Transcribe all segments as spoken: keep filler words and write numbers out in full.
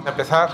a empezar.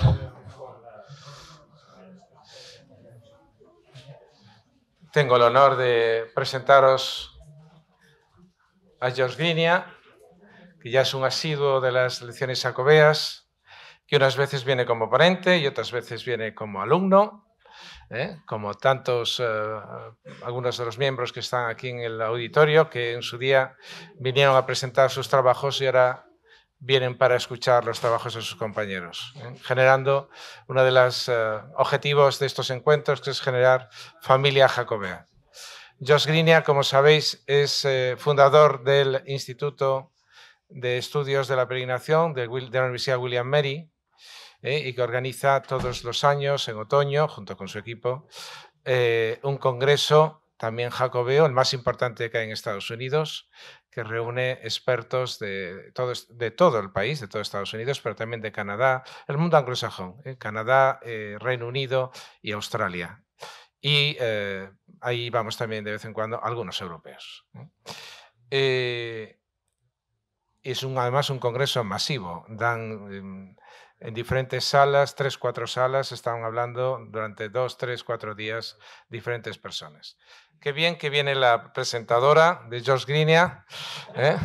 Tengo el honor de presentaros a George Grinia, que ya es un asiduo de las lecciones jacobeas, que unas veces viene como ponente y otras veces viene como alumno, ¿eh? como tantos, eh, algunos de los miembros que están aquí en el auditorio, que en su día vinieron a presentar sus trabajos y ahora vienen para escuchar los trabajos de sus compañeros, ¿eh? generando uno de los eh, objetivos de estos encuentros, que es generar familia jacobea. George Grinia, como sabéis, es eh, fundador del Instituto de Estudios de la Peregrinación de, de la Universidad William Mary, eh, y que organiza todos los años, en otoño, junto con su equipo, eh, un congreso también jacobeo, el más importante que hay en Estados Unidos, que reúne expertos de todo, de todo el país, de todo Estados Unidos, pero también de Canadá, el mundo anglosajón, eh, Canadá, eh, Reino Unido y Australia. Y eh, ahí vamos también de vez en cuando algunos europeos. Eh, es un, además un congreso masivo, dan en, en diferentes salas, tres, cuatro salas, estaban hablando durante dos, tres, cuatro días diferentes personas. Qué bien que viene la presentadora de George Grinia, ¿eh?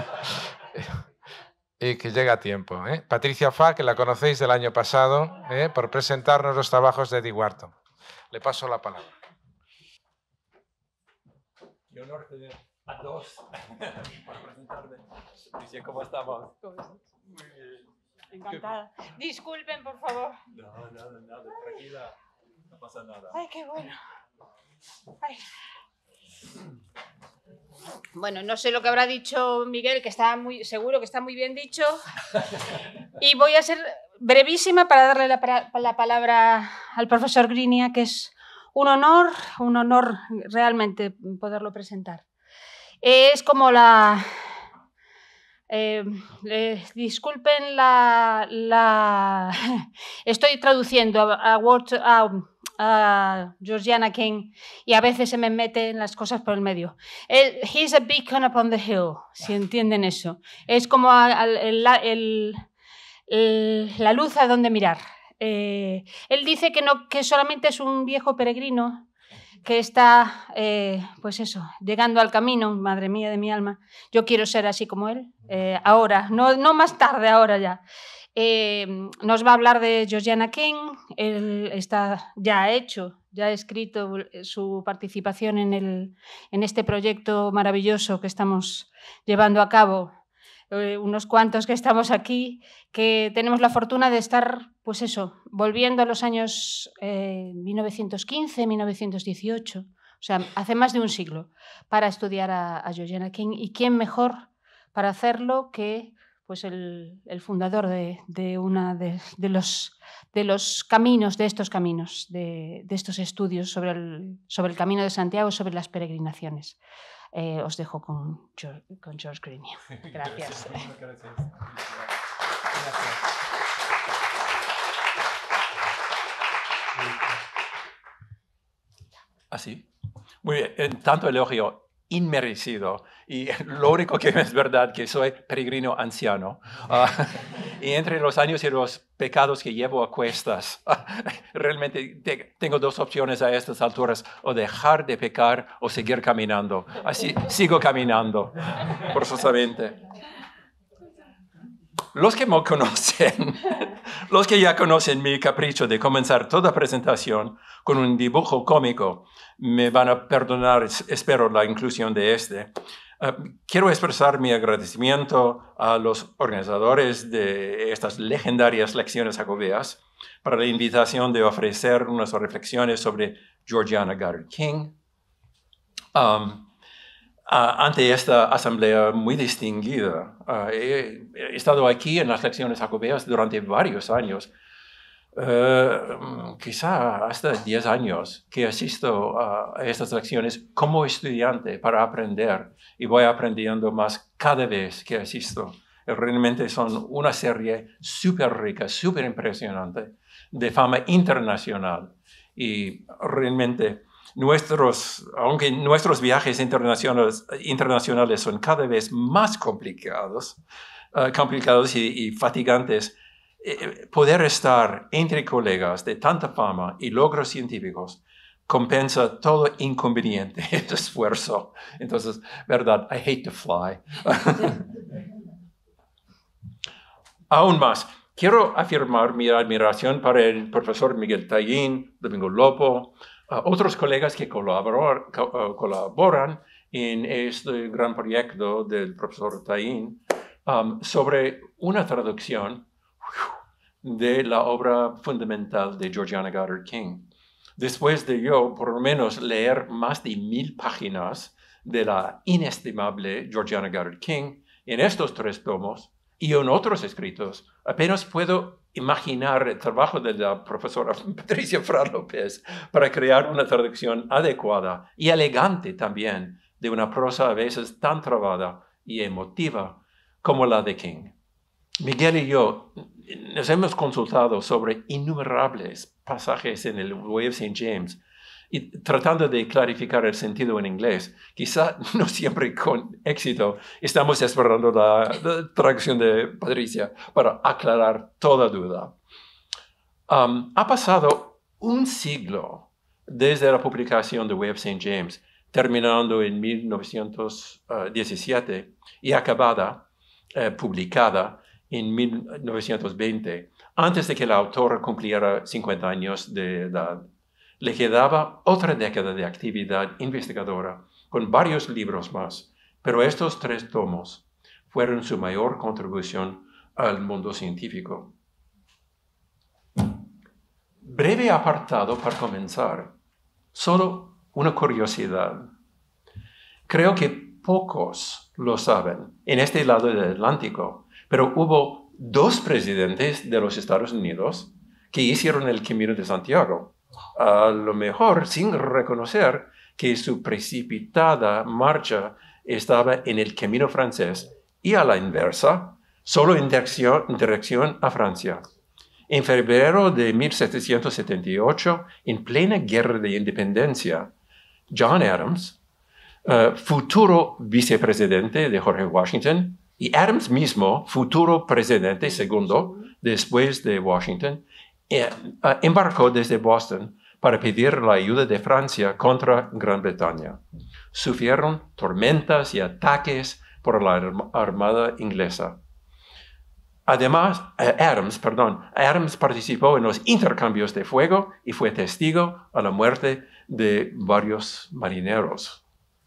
y que llega a tiempo. ¿eh? Patricia Fa, que la conocéis del año pasado, ¿eh? por presentarnos los trabajos de Eddie Wharton. Le paso la palabra. Qué honor tener a dos para presentarme. Patricia, ¿cómo estamos? Muy bien. Encantada. Disculpen, por favor. No, nada, nada, tranquila. No pasa nada. Ay, qué bueno. Ay. Bueno, no sé lo que habrá dicho Miguel, que está muy seguro que está muy bien dicho. Y voy a ser brevísima para darle la, la palabra al profesor Grinia, que es un honor, un honor realmente poderlo presentar. Es como la... Eh, eh, disculpen la, la... Estoy traduciendo a, a, Word, a, a Georgiana King y a veces se me meten las cosas por el medio. Eh, he's a beacon upon the hill, si entienden eso. Es como a, a, el, el, el, la luz a donde mirar. Eh, él dice que, no, que solamente es un viejo peregrino que está, eh, pues eso, llegando al camino, madre mía de mi alma. Yo quiero ser así como él, eh, ahora, no, no más tarde, ahora ya. Eh, nos va a hablar de Georgiana King, él está, ya ha hecho, ya ha escrito su participación en, el, en este proyecto maravilloso que estamos llevando a cabo, eh, unos cuantos que estamos aquí, que tenemos la fortuna de estar, pues eso, volviendo a los años eh, mil novecientos quince, mil novecientos dieciocho, o sea, hace más de un siglo, para estudiar a, a Georgiana King. ¿Y quién mejor para hacerlo que pues el, el fundador de, de uno de, de, los, de los caminos, de estos caminos, de, de estos estudios sobre el, sobre el Camino de Santiago, sobre las peregrinaciones? Eh, os dejo con George, con George Grinia. Gracias. Gracias. Gracias. ¿Así? Muy bien, tanto elogio inmerecido, y lo único que es verdad que soy peregrino anciano, uh, y entre los años y los pecados que llevo a cuestas, uh, realmente te, tengo dos opciones a estas alturas: o dejar de pecar o seguir caminando. Así sigo caminando, forzosamente. Los que me conocen, los que ya conocen mi capricho de comenzar toda presentación con un dibujo cómico, me van a perdonar, espero, la inclusión de este. Uh, quiero expresar mi agradecimiento a los organizadores de estas legendarias lecciones jacobeas para la invitación de ofrecer unas reflexiones sobre Georgiana Goddard King. Um, Uh, ante esta asamblea muy distinguida. Uh, he, he estado aquí en las lecciones jacobeas durante varios años, uh, quizá hasta diez años, que asisto uh, a estas lecciones como estudiante para aprender, y voy aprendiendo más cada vez que asisto. Realmente son una serie súper rica, súper impresionante, de fama internacional, y realmente Nuestros, aunque nuestros viajes internacionales, internacionales son cada vez más complicados, uh, complicados y, y fatigantes, eh, poder estar entre colegas de tanta fama y logros científicos compensa todo inconveniente, este esfuerzo. Entonces, verdad, I hate to fly. Aún más, quiero afirmar mi admiración para el profesor Miguel Tallín, Domingo Lopo, uh, otros colegas que colaboran, co uh, colaboran en este gran proyecto del profesor Tallín um, sobre una traducción de la obra fundamental de Georgiana Goddard King. Después de yo, por lo menos, leer más de mil páginas de la inestimable Georgiana Goddard King en estos tres tomos y en otros escritos, apenas puedo imaginar el trabajo de la profesora Patricia Fra López para crear una traducción adecuada y elegante también de una prosa a veces tan trabada y emotiva como la de King. Miguel y yo nos hemos consultado sobre innumerables pasajes en el Way of Saint James y tratando de clarificar el sentido en inglés, quizá no siempre con éxito, estamos esperando la, la traducción de Patricia para aclarar toda duda. Um, ha pasado un siglo desde la publicación de Way of Saint James, terminando en mil novecientos diecisiete y acabada, eh, publicada en mil novecientos veinte, antes de que la autora cumpliera cincuenta años de edad. Le quedaba otra década de actividad investigadora con varios libros más, pero estos tres tomos fueron su mayor contribución al mundo científico. Breve apartado para comenzar. Solo una curiosidad. Creo que pocos lo saben en este lado del Atlántico, pero hubo dos presidentes de los Estados Unidos que hicieron el Camino de Santiago, a lo mejor sin reconocer que su precipitada marcha estaba en el camino francés y a la inversa, solo en dirección, en dirección a Francia. En febrero de mil setecientos setenta y ocho, en plena guerra de independencia, John Adams, uh, futuro vicepresidente de George Washington, y Adams mismo, futuro presidente segundo después de Washington, eh, uh, embarcó desde Boston para pedir la ayuda de Francia contra Gran Bretaña. Sufrieron tormentas y ataques por la armada inglesa. Además, Adams, perdón, Adams participó en los intercambios de fuego y fue testigo a la muerte de varios marineros.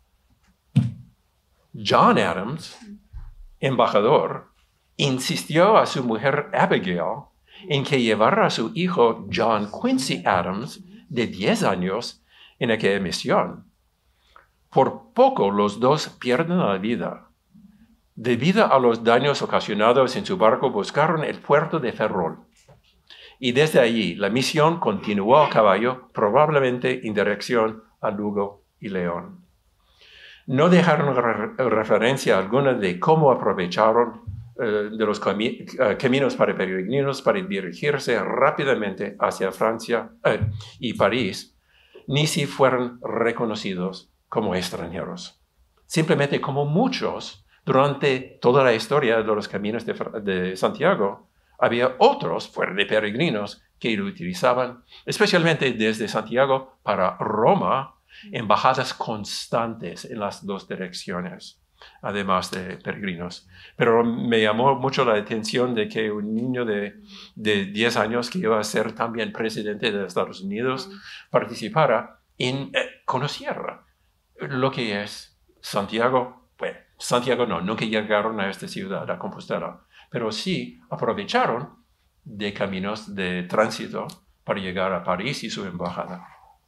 John Adams, embajador, insistió a su mujer Abigail en que llevara a su hijo John Quincy Adams, de diez años, en aquella misión. Por poco los dos pierden la vida. Debido a los daños ocasionados en su barco, buscaron el puerto de Ferrol. Y desde allí, la misión continuó a caballo, probablemente en dirección a Lugo y León. No dejaron re referencia alguna de cómo aprovecharon eh, de los cami uh, caminos para peregrinos para dirigirse rápidamente hacia Francia eh, y París, ni si fueron reconocidos como extranjeros. Simplemente como muchos, durante toda la historia de los caminos de, de Santiago, había otros fuera de peregrinos que lo utilizaban, especialmente desde Santiago para Roma, embajadas constantes en las dos direcciones, además de peregrinos. Pero me llamó mucho la atención de que un niño de, de diez años que iba a ser también presidente de Estados Unidos participara en, eh, conociera lo que es Santiago. Bueno, Santiago no, nunca llegaron a esta ciudad, a Compostela, pero sí aprovecharon de caminos de tránsito para llegar a París y su embajada.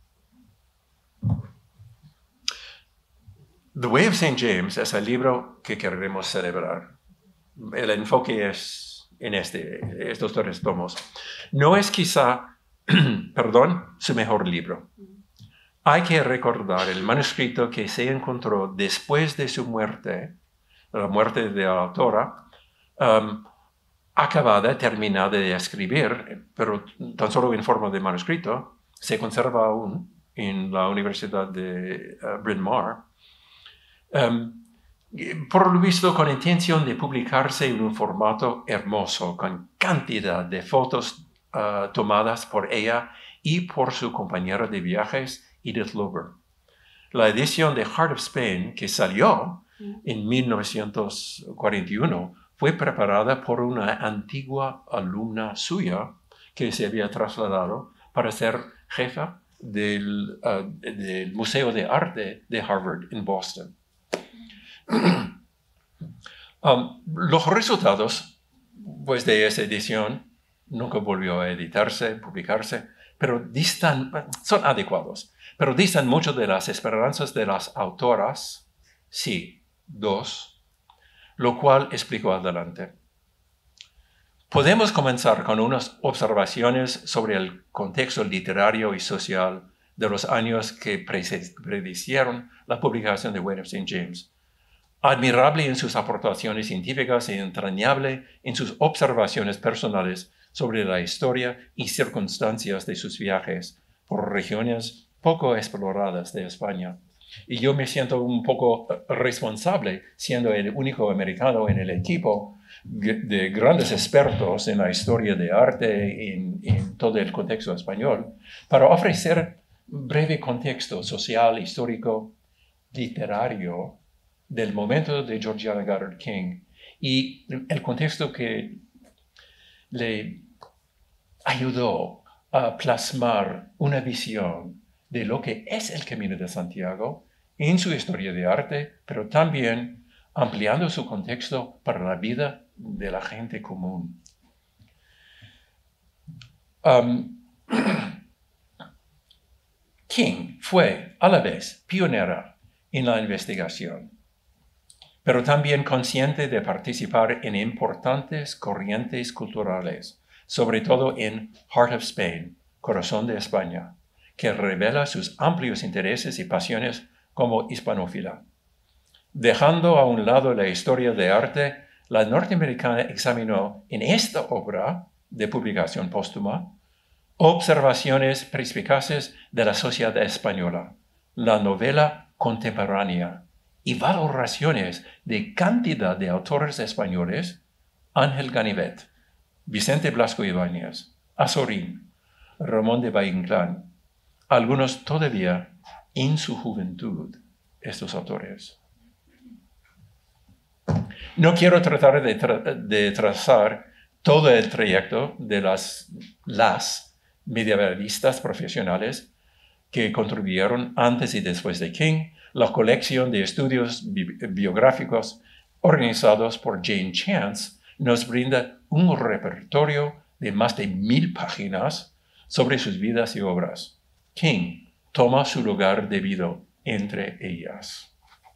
The Way of Saint James es el libro que queremos celebrar. El enfoque es en este, estos tres tomos. No es quizá, perdón, su mejor libro. Hay que recordar el manuscrito que se encontró después de su muerte, la muerte de la autora, um, acabada, terminada de escribir, pero tan solo en forma de manuscrito, se conserva aún en la Universidad de uh, Bryn Mawr. Um, por lo visto con intención de publicarse en un formato hermoso, con cantidad de fotos uh, tomadas por ella y por su compañera de viajes, Edith Lover. La edición de Heart of Spain, que salió en mil novecientos cuarenta y uno, fue preparada por una antigua alumna suya que se había trasladado para ser jefa del, uh, del Museo de Arte de Harvard en Boston. um, los resultados pues, de esa edición nunca volvió a editarse, publicarse, pero distan, son adecuados, pero distan mucho de las esperanzas de las autoras, sí, dos, lo cual explico adelante. Podemos comenzar con unas observaciones sobre el contexto literario y social de los años que predicieron la publicación de Wayne of Saint James. Admirable en sus aportaciones científicas y entrañable en sus observaciones personales sobre la historia y circunstancias de sus viajes por regiones poco exploradas de España. Y yo me siento un poco responsable, siendo el único americano en el equipo de grandes expertos en la historia de arte en, en todo el contexto español, para ofrecer un breve contexto social, histórico, literario del momento de Georgiana Goddard King y el contexto que le ayudó a plasmar una visión de lo que es el Camino de Santiago en su historia de arte, pero también ampliando su contexto para la vida de la gente común. Um, King fue a la vez pionera en la investigación, pero también consciente de participar en importantes corrientes culturales, sobre todo en Heart of Spain, Corazón de España, que revela sus amplios intereses y pasiones como hispanófila. Dejando a un lado la historia de arte, la norteamericana examinó en esta obra de publicación póstuma observaciones perspicaces de la sociedad española, la novela contemporánea y valoraciones de cantidad de autores españoles, Ángel Ganivet, Vicente Blasco Ibáñez, Azorín, Ramón de Valle Inclán, algunos todavía en su juventud, estos autores. No quiero tratar de, tra de trazar todo el trayecto de las, las medievalistas profesionales que contribuyeron antes y después de King, la colección de estudios bi biográficos organizados por Jane Chance nos brinda un repertorio de más de mil páginas sobre sus vidas y obras. King toma su lugar debido entre ellas.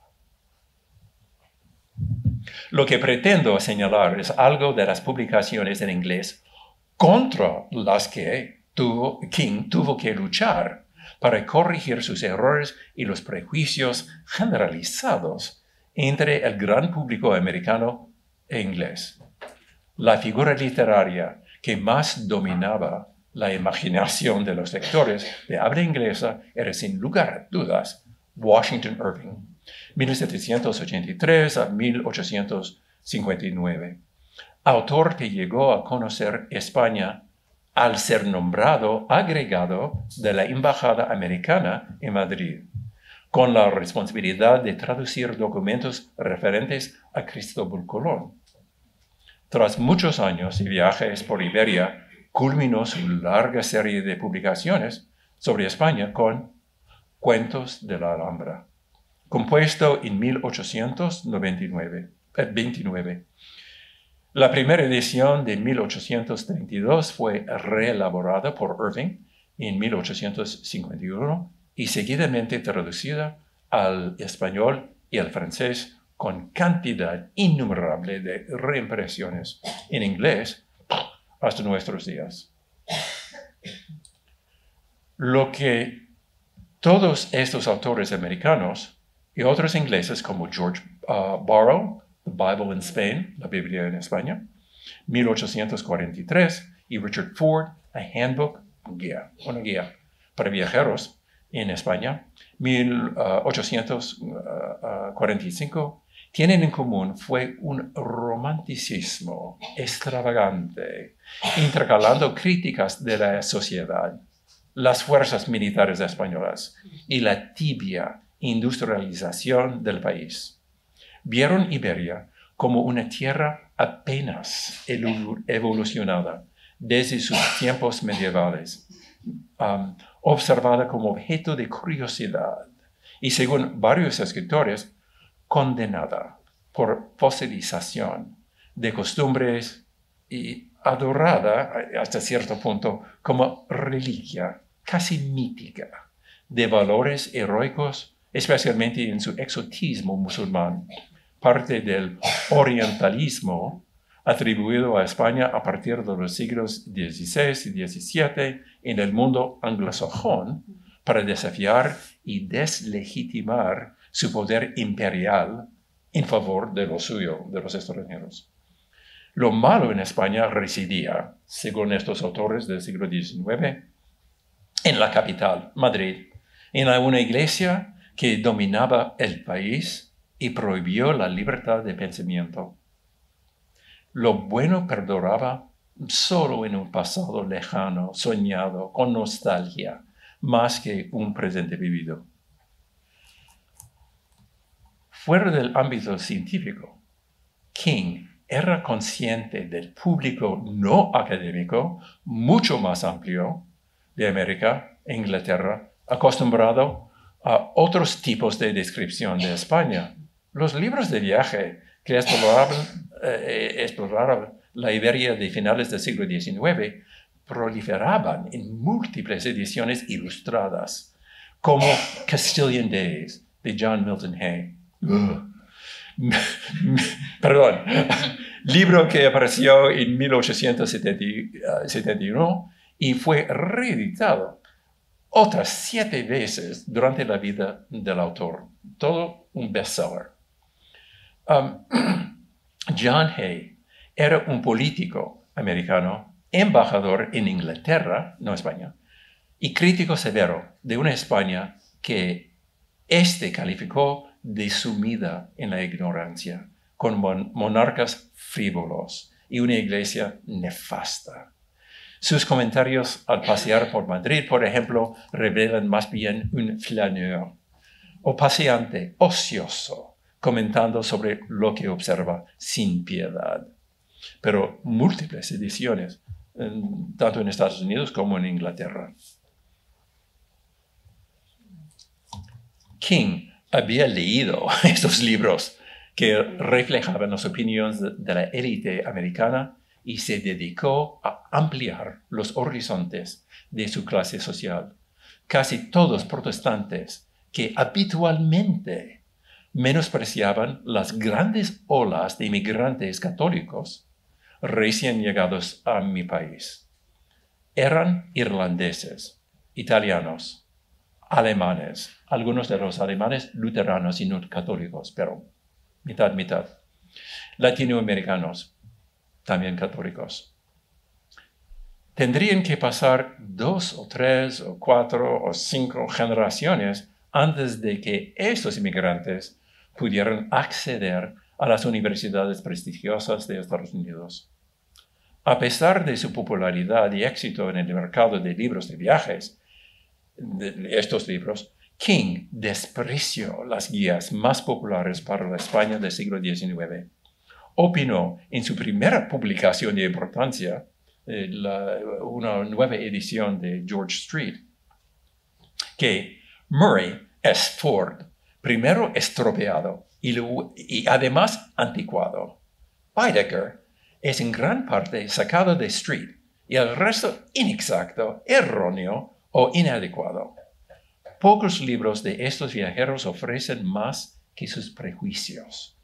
Lo que pretendo señalar es algo de las publicaciones en inglés contra las que tuvo, King tuvo que luchar para corregir sus errores y los prejuicios generalizados entre el gran público americano e inglés. La figura literaria que más dominaba la imaginación de los lectores de habla inglesa era sin lugar a dudas Washington Irving, mil setecientos ochenta y tres a mil ochocientos cincuenta y nueve, autor que llegó a conocer España al ser nombrado agregado de la Embajada Americana en Madrid, con la responsabilidad de traducir documentos referentes a Cristóbal Colón. Tras muchos años y viajes por Iberia, culminó su larga serie de publicaciones sobre España con Cuentos de la Alhambra, compuesto en mil ochocientos veintinueve. La primera edición de mil ochocientos treinta y dos fue reelaborada por Irving en mil ochocientos cincuenta y uno y seguidamente traducida al español y al francés con cantidad innumerable de reimpresiones en inglés hasta nuestros días. Lo que todos estos autores americanos y otros ingleses como George uh, Borrow, The Bible in Spain, la Biblia en España, mil ochocientos cuarenta y tres, y Richard Ford, A Handbook, guía, una guía para viajeros en España, mil ochocientos cuarenta y cinco, tienen en común fue un romanticismo extravagante, intercalando críticas de la sociedad, las fuerzas militares españolas y la tibia industrialización del país. Vieron Iberia como una tierra apenas evolucionada desde sus tiempos medievales, um, observada como objeto de curiosidad y, según varios escritores, condenada por fosilización de costumbres y adorada hasta cierto punto como reliquia casi mítica de valores heroicos, especialmente en su exotismo musulmán, parte del orientalismo atribuido a España a partir de los siglos dieciséis y diecisiete en el mundo anglosajón para desafiar y deslegitimar su poder imperial en favor de lo suyo, de los extranjeros. Lo malo en España residía, según estos autores del siglo diecinueve, en la capital, Madrid, en una iglesia que dominaba el país y prohibió la libertad de pensamiento. Lo bueno perduraba solo en un pasado lejano, soñado, con nostalgia, más que un presente vivido. Fuera del ámbito científico, King era consciente del público no académico mucho más amplio de América e Inglaterra, acostumbrado a otros tipos de descripción de España. Los libros de viaje que exploraban, eh, exploraban la Iberia de finales del siglo diecinueve proliferaban en múltiples ediciones ilustradas, como Castilian Days de John Milton Hay. Uh. Perdón, libro que apareció en mil ochocientos setenta y uno y fue reeditado otras siete veces durante la vida del autor. Todo un bestseller. Um, John Hay era un político americano, embajador en Inglaterra, no España, y crítico severo de una España que éste calificó de sumida en la ignorancia, con mon monarcas frívolos y una iglesia nefasta. Sus comentarios al pasear por Madrid, por ejemplo, revelan más bien un flâneur o paseante ocioso, comentando sobre lo que observa sin piedad. Pero múltiples ediciones, tanto en Estados Unidos como en Inglaterra. King había leído estos libros que reflejaban las opiniones de la élite americana y se dedicó a ampliar los horizontes de su clase social. Casi todos protestantes que habitualmente menospreciaban las grandes olas de inmigrantes católicos recién llegados a mi país. Eran irlandeses, italianos, alemanes, algunos de los alemanes luteranos y no católicos, pero mitad, mitad. Latinoamericanos, también católicos. Tendrían que pasar dos o tres o cuatro o cinco generaciones antes de que estos inmigrantes pudieran acceder a las universidades prestigiosas de Estados Unidos. A pesar de su popularidad y éxito en el mercado de libros de viajes, de estos libros, King despreció las guías más populares para la España del siglo diecinueve. Opinó en su primera publicación de importancia, eh, la, una nueva edición de George Street, que Murray es Ford, primero estropeado y, lo, y además anticuado. Baedeker es en gran parte sacado de Street y el resto inexacto, erróneo o inadecuado. Pocos libros de estos viajeros ofrecen más que sus prejuicios.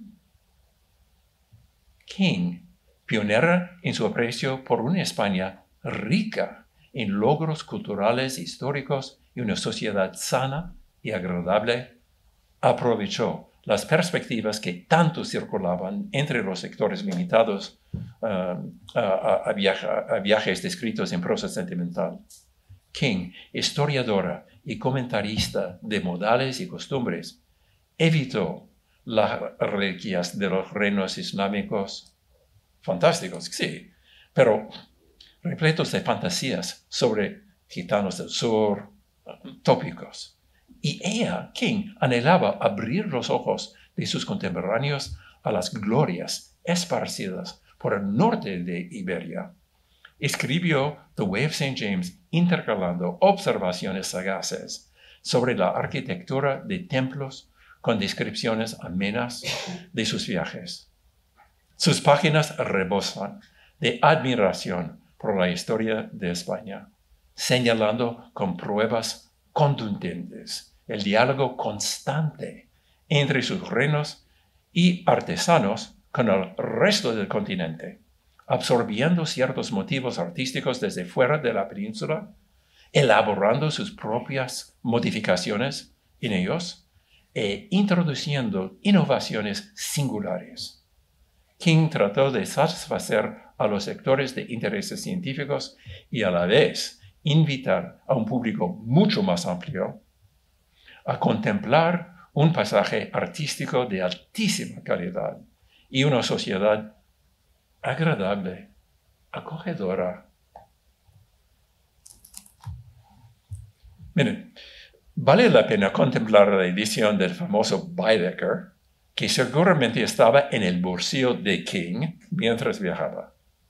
King, pionera en su aprecio por una España rica en logros culturales, históricos y una sociedad sana y agradable, aprovechó las perspectivas que tanto circulaban entre los sectores limitados uh, a, a, viaja, a viajes descritos en prosa sentimental. King, historiadora y comentarista de modales y costumbres, evitó las reliquias de los reinos islámicos. Fantásticos, sí, pero repletos de fantasías sobre gitanos del sur, tópicos. Y ella, King, anhelaba abrir los ojos de sus contemporáneos a las glorias esparcidas por el norte de Iberia. Escribió The Way of Saint James intercalando observaciones sagaces sobre la arquitectura de templos con descripciones amenas de sus viajes. Sus páginas rebosan de admiración por la historia de España, señalando con pruebas contundentes el diálogo constante entre sus reinos y artesanos con el resto del continente, absorbiendo ciertos motivos artísticos desde fuera de la península, elaborando sus propias modificaciones en ellos e introduciendo innovaciones singulares. King trató de satisfacer a los sectores de intereses científicos y a la vez invitar a un público mucho más amplio a contemplar un paisaje artístico de altísima calidad y una sociedad agradable, acogedora. Miren, vale la pena contemplar la edición del famoso Baedeker, que seguramente estaba en el bolsillo de King mientras viajaba.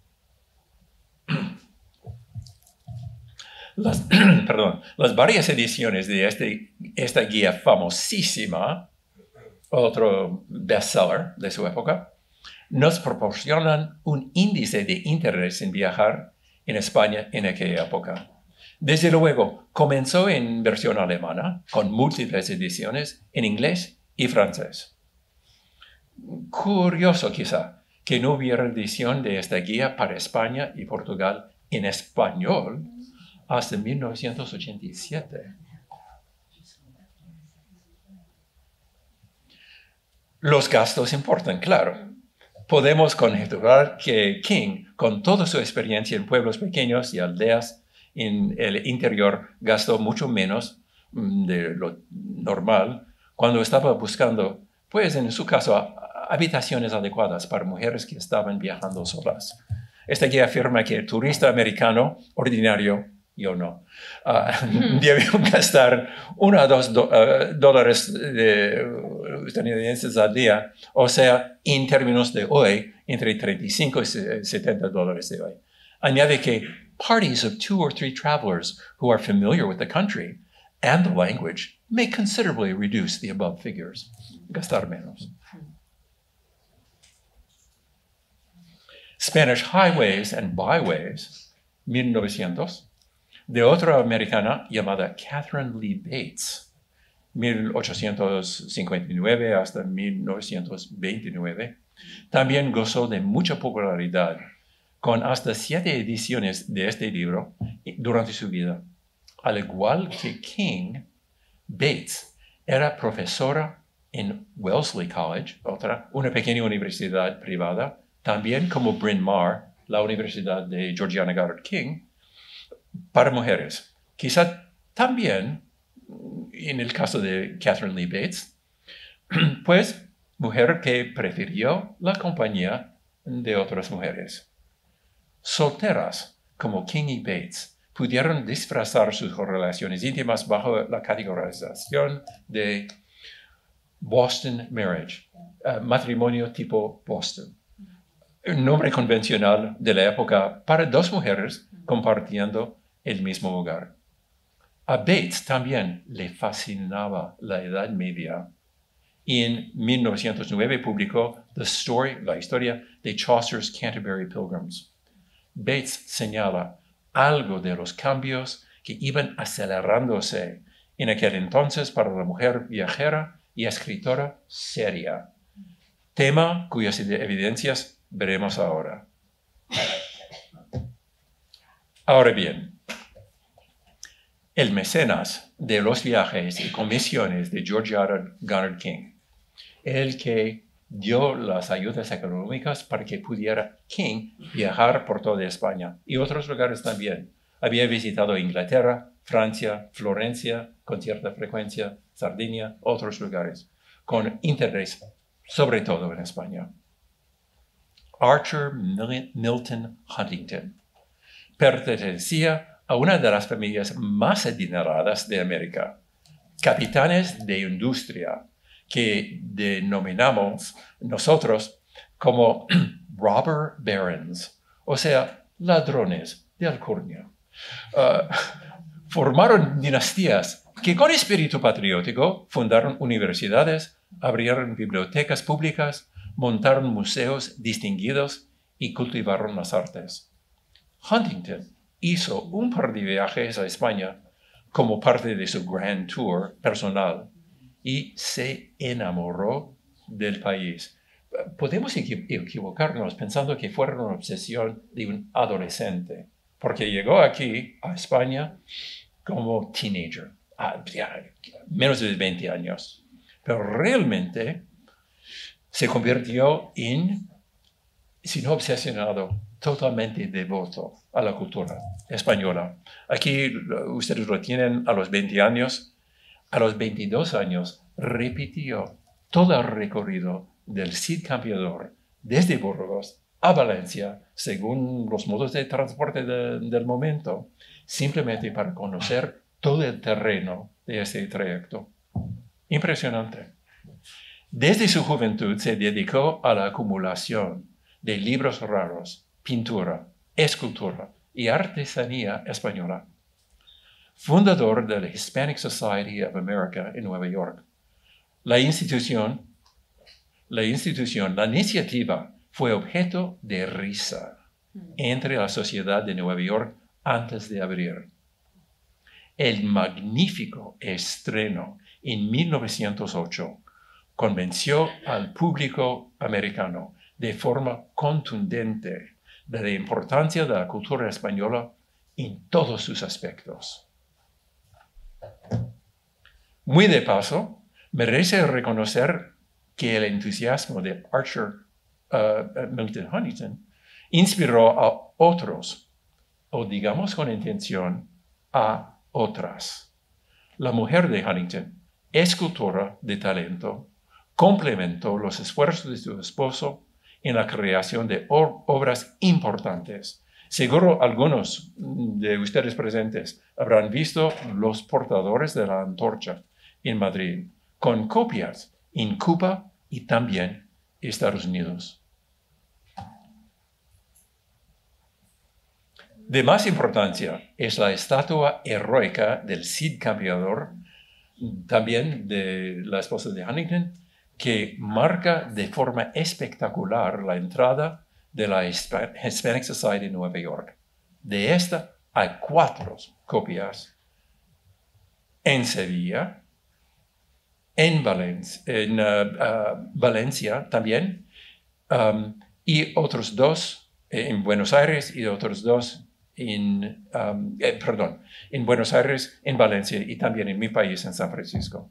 Las, perdón, las varias ediciones de este, esta guía famosísima, otro bestseller de su época, nos proporcionan un índice de interés en viajar en España en aquella época. Desde luego, comenzó en versión alemana, con múltiples ediciones en inglés y francés. Curioso quizá que no hubiera edición de esta guía para España y Portugal en español hasta mil novecientos ochenta y siete. Los gastos importan, claro. Podemos conjeturar que King, con toda su experiencia en pueblos pequeños y aldeas en el interior, gastó mucho menos de lo normal cuando estaba buscando, pues en su caso, habitaciones adecuadas para mujeres que estaban viajando solas. Esta guía afirma que el turista americano ordinario, yo no, uh, debió gastar uno a dos do, uh, dólares de, uh, estadounidenses al día, o sea, en términos de hoy, entre treinta y cinco y setenta dólares de hoy. Añade que parties of two or three travelers who are familiar with the country and the language may considerably reduce the above figures. Gastar menos. Spanish Highways and Byways, mil novecientos, de otra americana llamada Catherine Lee Bates, mil ochocientos cincuenta y nueve hasta mil novecientos veintinueve, también gozó de mucha popularidad, con hasta siete ediciones de este libro durante su vida. Al igual que King, Bates era profesora en Wellesley College, otra, una pequeña universidad privada, también como Bryn Mawr, la Universidad de Georgiana Goddard King, para mujeres. Quizá también, en el caso de Catherine Lee Bates, pues mujer que prefirió la compañía de otras mujeres. Solteras como King y Bates pudieron disfrazar sus relaciones íntimas bajo la categorización de Boston Marriage, uh, matrimonio tipo Boston. Un nombre convencional de la época para dos mujeres compartiendo el mismo hogar. A Bates también le fascinaba la Edad Media y en mil novecientos nueve publicó The Story, la historia de Chaucer's Canterbury Pilgrims. Bates señala algo de los cambios que iban acelerándose en aquel entonces para la mujer viajera y escritora seria, tema cuyas evidencias veremos ahora. Ahora bien, el mecenas de los viajes y comisiones de Georgiana Goddard King, el que dio las ayudas económicas para que pudiera King viajar por toda España y otros lugares también. Había visitado Inglaterra, Francia, Florencia con cierta frecuencia, Sardinia, otros lugares, con interés sobre todo en España. Archer Milton Huntington pertenecía a una de las familias más adineradas de América, capitanes de industria que denominamos nosotros como robber barons, o sea, ladrones de alcurnia. Uh, formaron dinastías que con espíritu patriótico fundaron universidades, abrieron bibliotecas públicas, montaron museos distinguidos y cultivaron las artes. Huntington hizo un par de viajes a España como parte de su Grand Tour personal y se enamoró del país. Podemos equivocarnos pensando que fue una obsesión de un adolescente, porque llegó aquí a España como teenager, a menos de veinte años, pero realmente se convirtió en, si no obsesionado, totalmente devoto a la cultura española. Aquí ustedes lo tienen a los veinte años. A los veintidós años repitió todo el recorrido del Cid Campeador desde Burgos a Valencia, según los modos de transporte de, del momento, simplemente para conocer todo el terreno de ese trayecto. Impresionante. Desde su juventud se dedicó a la acumulación de libros raros, pintura, escultura y artesanía española. Fundador de la Hispanic Society of America en Nueva York. La institución, la institución, la iniciativa fue objeto de risa entre la sociedad de Nueva York antes de abrir. El magnífico estreno en mil novecientos ocho convenció al público americano de forma contundente de la importancia de la cultura española en todos sus aspectos. Muy de paso, merece reconocer que el entusiasmo de Archer uh, Milton Huntington inspiró a otros, o digamos con intención, a otras. La mujer de Huntington, escultora de talento, complementó los esfuerzos de su esposo en la creación de obras importantes. Seguro algunos de ustedes presentes habrán visto Los Portadores de la Antorcha en Madrid, con copias en Cuba y también Estados Unidos. De más importancia es la estatua heroica del Cid Campeador, también de la esposa de Huntington, que marca de forma espectacular la entrada de la Hispanic Society en Nueva York. De esta hay cuatro copias en Sevilla, en, Valencia, en uh, uh, Valencia también, um, y otros dos en Buenos Aires y otros dos en, um, eh, perdón, en Buenos Aires, en Valencia y también en mi país, en San Francisco.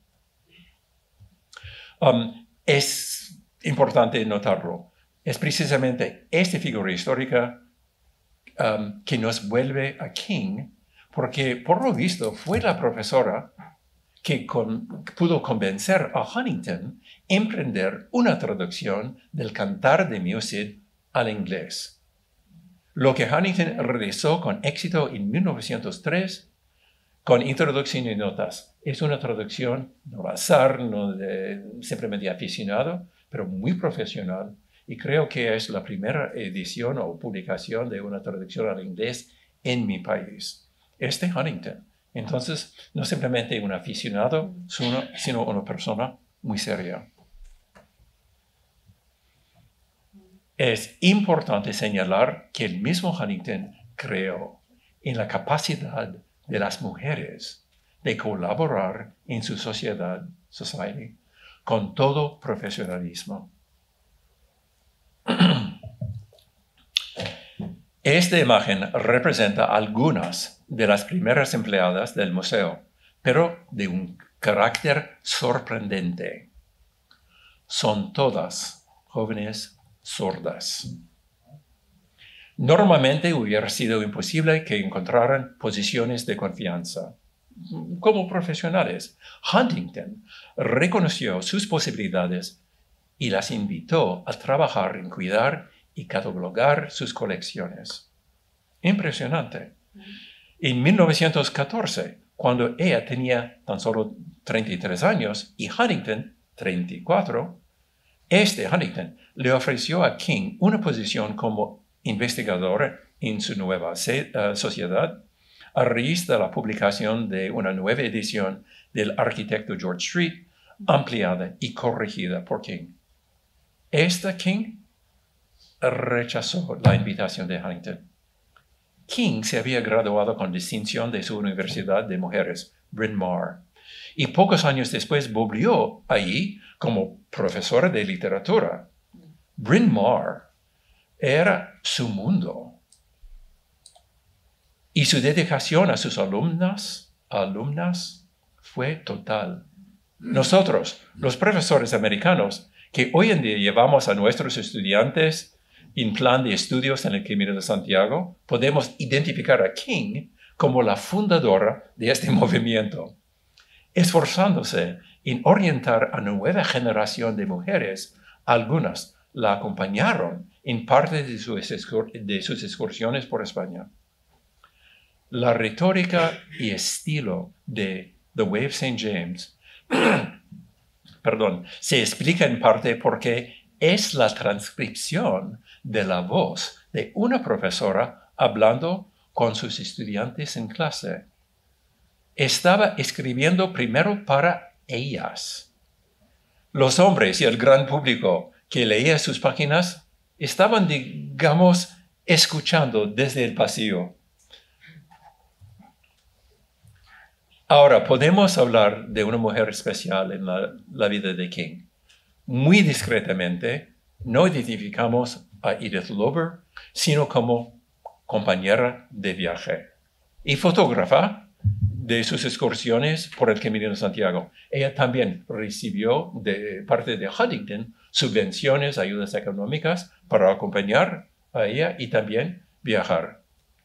Um, es importante notarlo. Es precisamente esta figura histórica um, que nos vuelve a King, porque por lo visto fue la profesora que con, pudo convencer a Huntington a emprender una traducción del Cantar de Mio Cid al inglés. Lo que Huntington realizó con éxito en mil novecientos tres, con introducción y notas. Es una traducción no al azar, no de, simplemente aficionado, pero muy profesional. Y creo que es la primera edición o publicación de una traducción al inglés en mi país. Este Huntington. Entonces, no simplemente un aficionado, sino una persona muy seria. Es importante señalar que el mismo Huntington creó en la capacidad de las mujeres de colaborar en su sociedad, society, con todo profesionalismo. Esta imagen representa algunas de las primeras empleadas del museo, pero de un carácter sorprendente. Son todas jóvenes sordas. Normalmente hubiera sido imposible que encontraran posiciones de confianza. Como profesionales, Huntington reconoció sus posibilidades y las invitó a trabajar en cuidar y catalogar sus colecciones. Impresionante. En mil novecientos catorce, cuando ella tenía tan solo treinta y tres años y Huntington treinta y cuatro, este Huntington le ofreció a King una posición como investigador en su nueva uh, sociedad a raíz de la publicación de una nueva edición del arquitecto George Street, ampliada y corregida por King. Esta King rechazó la invitación de Huntington. King se había graduado con distinción de su Universidad de Mujeres, Bryn Mawr, y pocos años después volvió allí como profesora de literatura. Bryn Mawr era su mundo. Y su dedicación a sus alumnas, alumnas fue total. Nosotros, los profesores americanos, que hoy en día llevamos a nuestros estudiantes en plan de estudios en el Camino de Santiago, podemos identificar a King como la fundadora de este movimiento, esforzándose en orientar a una nueva generación de mujeres. Algunas la acompañaron en parte de sus, de sus excursiones por España. La retórica y estilo de The Way of Saint James perdón, se explica en parte porque es la transcripción de la voz de una profesora hablando con sus estudiantes en clase. Estaba escribiendo primero para ellas. Los hombres y el gran público que leía sus páginas estaban, digamos, escuchando desde el pasillo. Ahora, podemos hablar de una mujer especial en la, la vida de King. Muy discretamente, no identificamos a Edith Lauber, sino como compañera de viaje y fotógrafa de sus excursiones por el Camino de Santiago. Ella también recibió de parte de Huntington subvenciones, ayudas económicas para acompañar a ella y también viajar.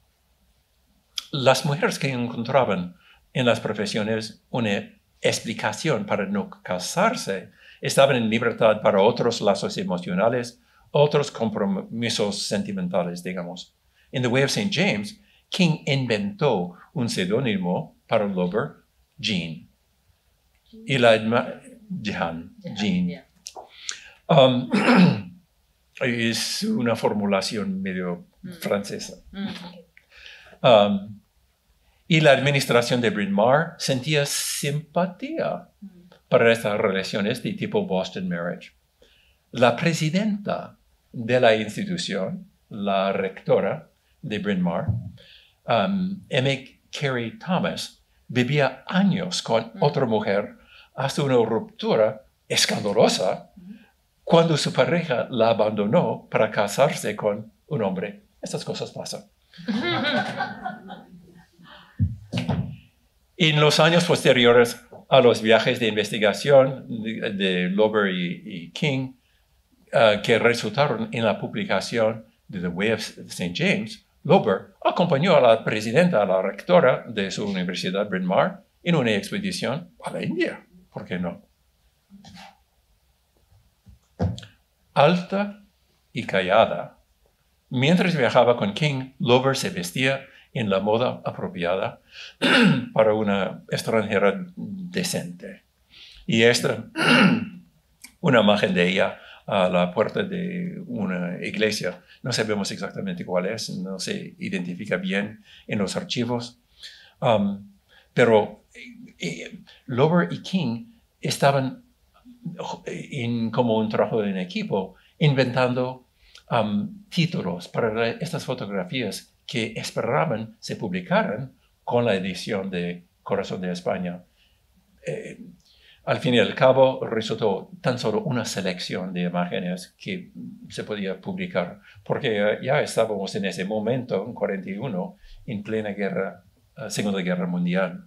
Las mujeres que encontraban en las profesiones una explicación para no casarse estaban en libertad para otros lazos emocionales, otros compromisos sentimentales, digamos. En The Way of Saint James, King inventó un seudónimo para Lauber, Jean. Y la Jean, Jean. Um, es una formulación medio francesa. Um, y la administración de Bryn Mawr sentía simpatía para estas relaciones de tipo Boston Marriage. La presidenta de la institución, la rectora de Bryn Mawr, um, M. Carey Thomas, vivía años con otra mujer hasta una ruptura escandalosa cuando su pareja la abandonó para casarse con un hombre. Estas cosas pasan. En los años posteriores a los viajes de investigación de, de Lauber y, y King, uh, que resultaron en la publicación de The Way of Saint James, Lauber acompañó a la presidenta, a la rectora de su universidad, Bryn Mawr, en una expedición a la India. ¿Por qué no? Alta y callada, mientras viajaba con King, Lauber se vestía en la moda apropiada para una extranjera decente. Y esta, una imagen de ella a la puerta de una iglesia, no sabemos exactamente cuál es, no se identifica bien en los archivos, um, pero eh, Lauber y King estaban en, como un trabajo en equipo, inventando um, títulos para estas fotografías que esperaban se publicaran con la edición de Corazón de España. Eh, al fin y al cabo, resultó tan solo una selección de imágenes que se podía publicar, porque ya estábamos en ese momento, en cuarenta y uno, en plena guerra, uh, Segunda Guerra Mundial.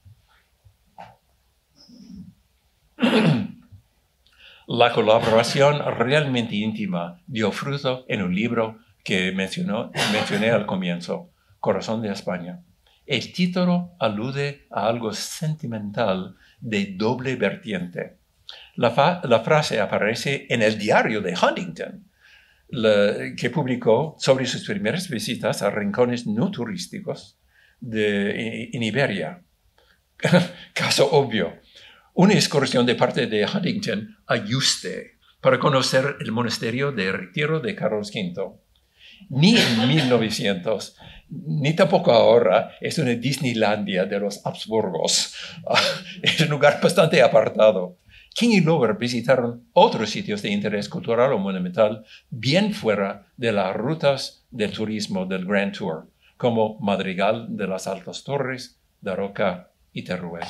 La colaboración realmente íntima dio fruto en un libro que mencionó, mencioné al comienzo, Corazón de España. El título alude a algo sentimental de doble vertiente. La, fa la frase aparece en el diario de Huntington, la, que publicó sobre sus primeras visitas a rincones no turísticos de, en Iberia. Caso obvio. Una excursión de parte de Huntington a Yuste para conocer el monasterio de Retiro de Carlos quinto. Ni en mil novecientos, ni tampoco ahora, es una Disneylandia de los Habsburgos. Es un lugar bastante apartado. King y Lauber visitaron otros sitios de interés cultural o monumental bien fuera de las rutas del turismo del Grand Tour, como Madrigal de las Altas Torres, Daroca y Teruel.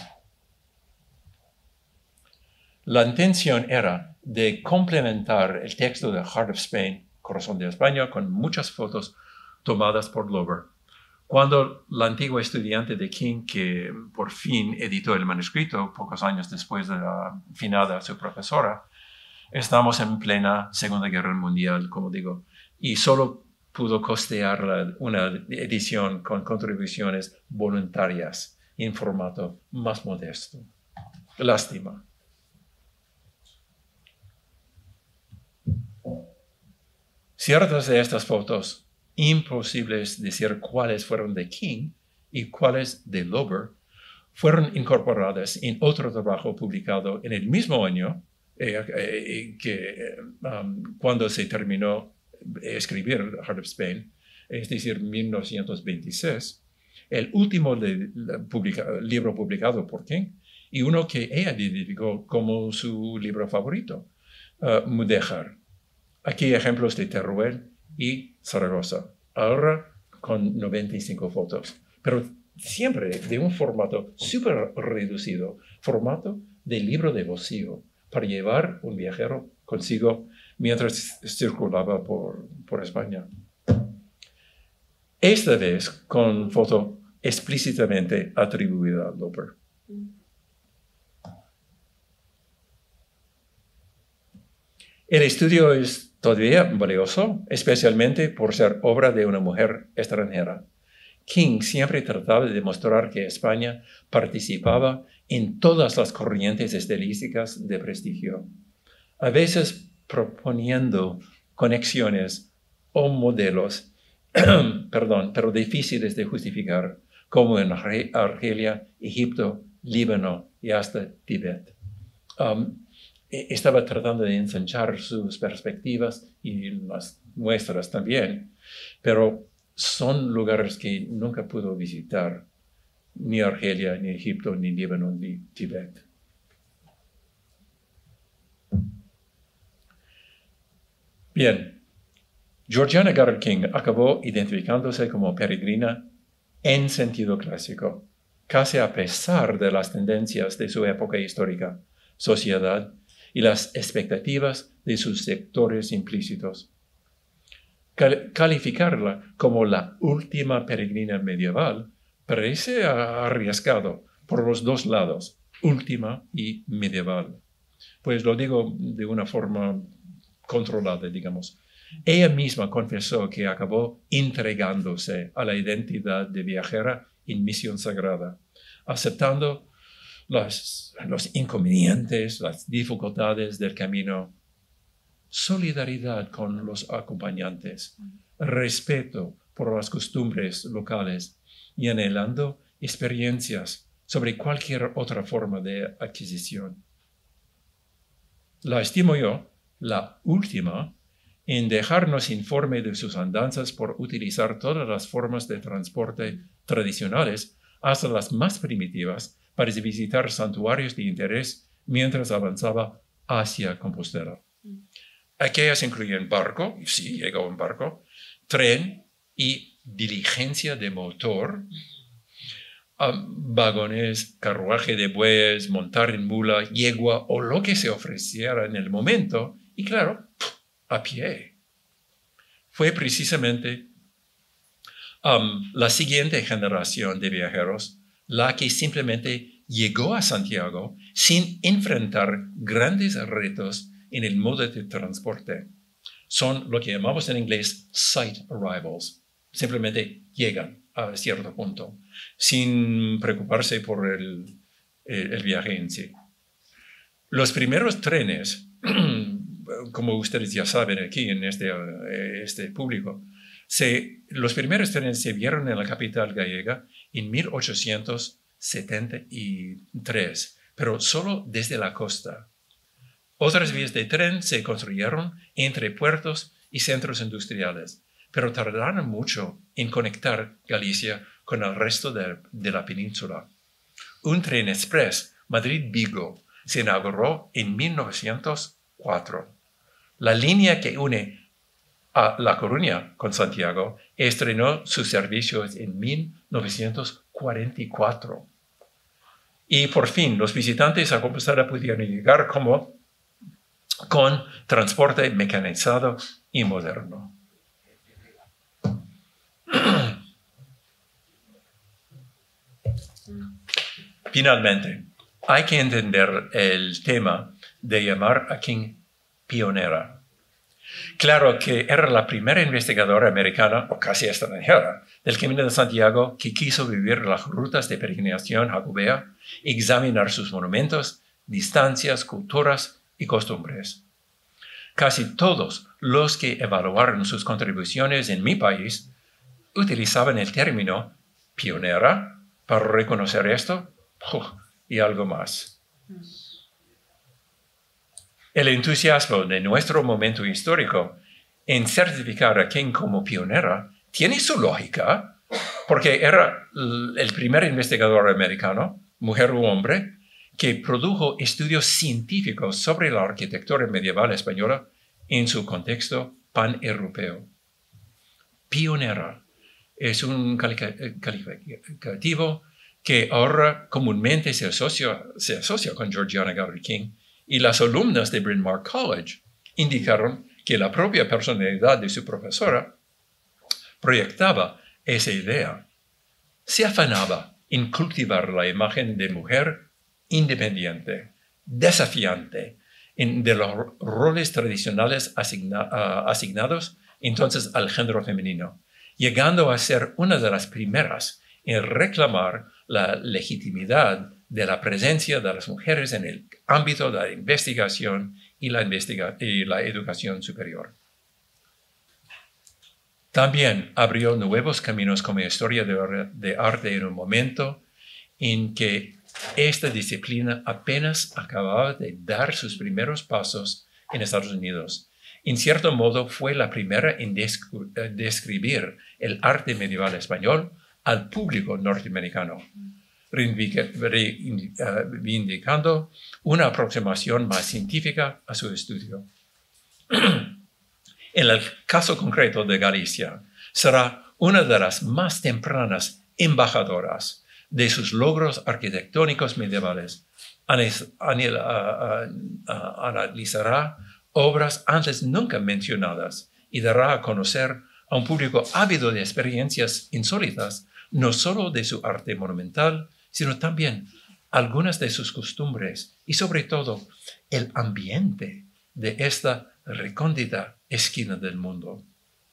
La intención era de complementar el texto de Heart of Spain, Corazón de España, con muchas fotos tomadas por Lauber. Cuando la antigua estudiante de King, que por fin editó el manuscrito pocos años después de la finada su profesora, estamos en plena Segunda Guerra Mundial, como digo, y solo pudo costear una edición con contribuciones voluntarias en formato más modesto. Lástima. Ciertas de estas fotos, imposibles decir cuáles fueron de King y cuáles de Lauber, fueron incorporadas en otro trabajo publicado en el mismo año eh, eh, que um, cuando se terminó de escribir Heart of Spain, es decir, mil novecientos veintiséis, el último de, de, publica, libro publicado por King y uno que ella identificó como su libro favorito, uh, Mudéjar. Aquí ejemplos de Teruel y Zaragoza, ahora con noventa y cinco fotos, pero siempre de un formato súper reducido, formato de libro de bolsillo, para llevar un viajero consigo mientras circulaba por, por España. Esta vez con foto explícitamente atribuida a Lauber. El estudio es todavía valioso, especialmente por ser obra de una mujer extranjera. King siempre trataba de demostrar que España participaba en todas las corrientes estilísticas de prestigio, a veces proponiendo conexiones o modelos, perdón, pero difíciles de justificar, como en Argelia, Egipto, Líbano y hasta Tíbet. Um, Estaba tratando de ensanchar sus perspectivas y las nuestras también, pero son lugares que nunca pudo visitar, ni Argelia, ni Egipto, ni Líbano, ni Tíbet. Bien, Georgiana Garrett King acabó identificándose como peregrina en sentido clásico, casi a pesar de las tendencias de su época histórica, sociedad y las expectativas de sus sectores implícitos. Cal- calificarla como la última peregrina medieval parece arriesgado por los dos lados, última y medieval. Pues lo digo de una forma controlada, digamos. Ella misma confesó que acabó entregándose a la identidad de viajera en misión sagrada, aceptando Los, los inconvenientes, las dificultades del camino, solidaridad con los acompañantes, respeto por las costumbres locales y anhelando experiencias sobre cualquier otra forma de adquisición. La estimo yo la última en dejarnos informe de sus andanzas por utilizar todas las formas de transporte tradicionales hasta las más primitivas, para visitar santuarios de interés mientras avanzaba hacia Compostela. Aquellas incluyen barco, sí, llegó en barco, tren y diligencia de motor, um, vagones, carruaje de bueyes, montar en mula, yegua o lo que se ofreciera en el momento, y claro, a pie. Fue precisamente um, la siguiente generación de viajeros la que simplemente llegó a Santiago sin enfrentar grandes retos en el modo de transporte. Son lo que llamamos en inglés sight arrivals. Simplemente llegan a cierto punto, sin preocuparse por el, el, el viaje en sí. Los primeros trenes, como ustedes ya saben aquí en este, este público, se, los primeros trenes se vieron en la capital gallega en mil ochocientos setenta y tres, pero solo desde la costa. Otras vías de tren se construyeron entre puertos y centros industriales, pero tardaron mucho en conectar Galicia con el resto de, de la península. Un tren express Madrid-Vigo se inauguró en mil novecientos cuatro. La línea que une a La Coruña con Santiago estrenó sus servicios en mil novecientos cuarenta y cuatro. Y por fin los visitantes a Compostela pudieron llegar como, con transporte mecanizado y moderno. Finalmente, hay que entender el tema de llamar a King pionera. Claro que era la primera investigadora americana, o casi extranjera, del Camino de Santiago que quiso vivir las rutas de peregrinación jacobea, examinar sus monumentos, distancias, culturas y costumbres. Casi todos los que evaluaron sus contribuciones en mi país utilizaban el término pionera para reconocer esto uh, y algo más. El entusiasmo de nuestro momento histórico en certificar a King como pionera tiene su lógica, porque era el primer investigador americano, mujer u hombre, que produjo estudios científicos sobre la arquitectura medieval española en su contexto pan-europeo. Pionera es un calificativo que ahora comúnmente se asocia, se asocia con Georgiana Gowrie King, y las alumnas de Bryn Mawr College indicaron que la propia personalidad de su profesora proyectaba esa idea. Se afanaba en cultivar la imagen de mujer independiente, desafiante, en, de los roles tradicionales asigna, uh, asignados entonces al género femenino, llegando a ser una de las primeras en reclamar la legitimidad de la presencia de las mujeres en el ámbito de la investigación y la, investiga y la educación superior. También abrió nuevos caminos como historia de, de arte en un momento en que esta disciplina apenas acababa de dar sus primeros pasos en Estados Unidos. En cierto modo fue la primera en describir el arte medieval español al público norteamericano, reivindicando una aproximación más científica a su estudio. En el caso concreto de Galicia, será una de las más tempranas embajadoras de sus logros arquitectónicos medievales. Analizará obras antes nunca mencionadas y dará a conocer a un público ávido de experiencias insólitas, no solo de su arte monumental, sino también algunas de sus costumbres y sobre todo el ambiente de esta recóndita esquina del mundo.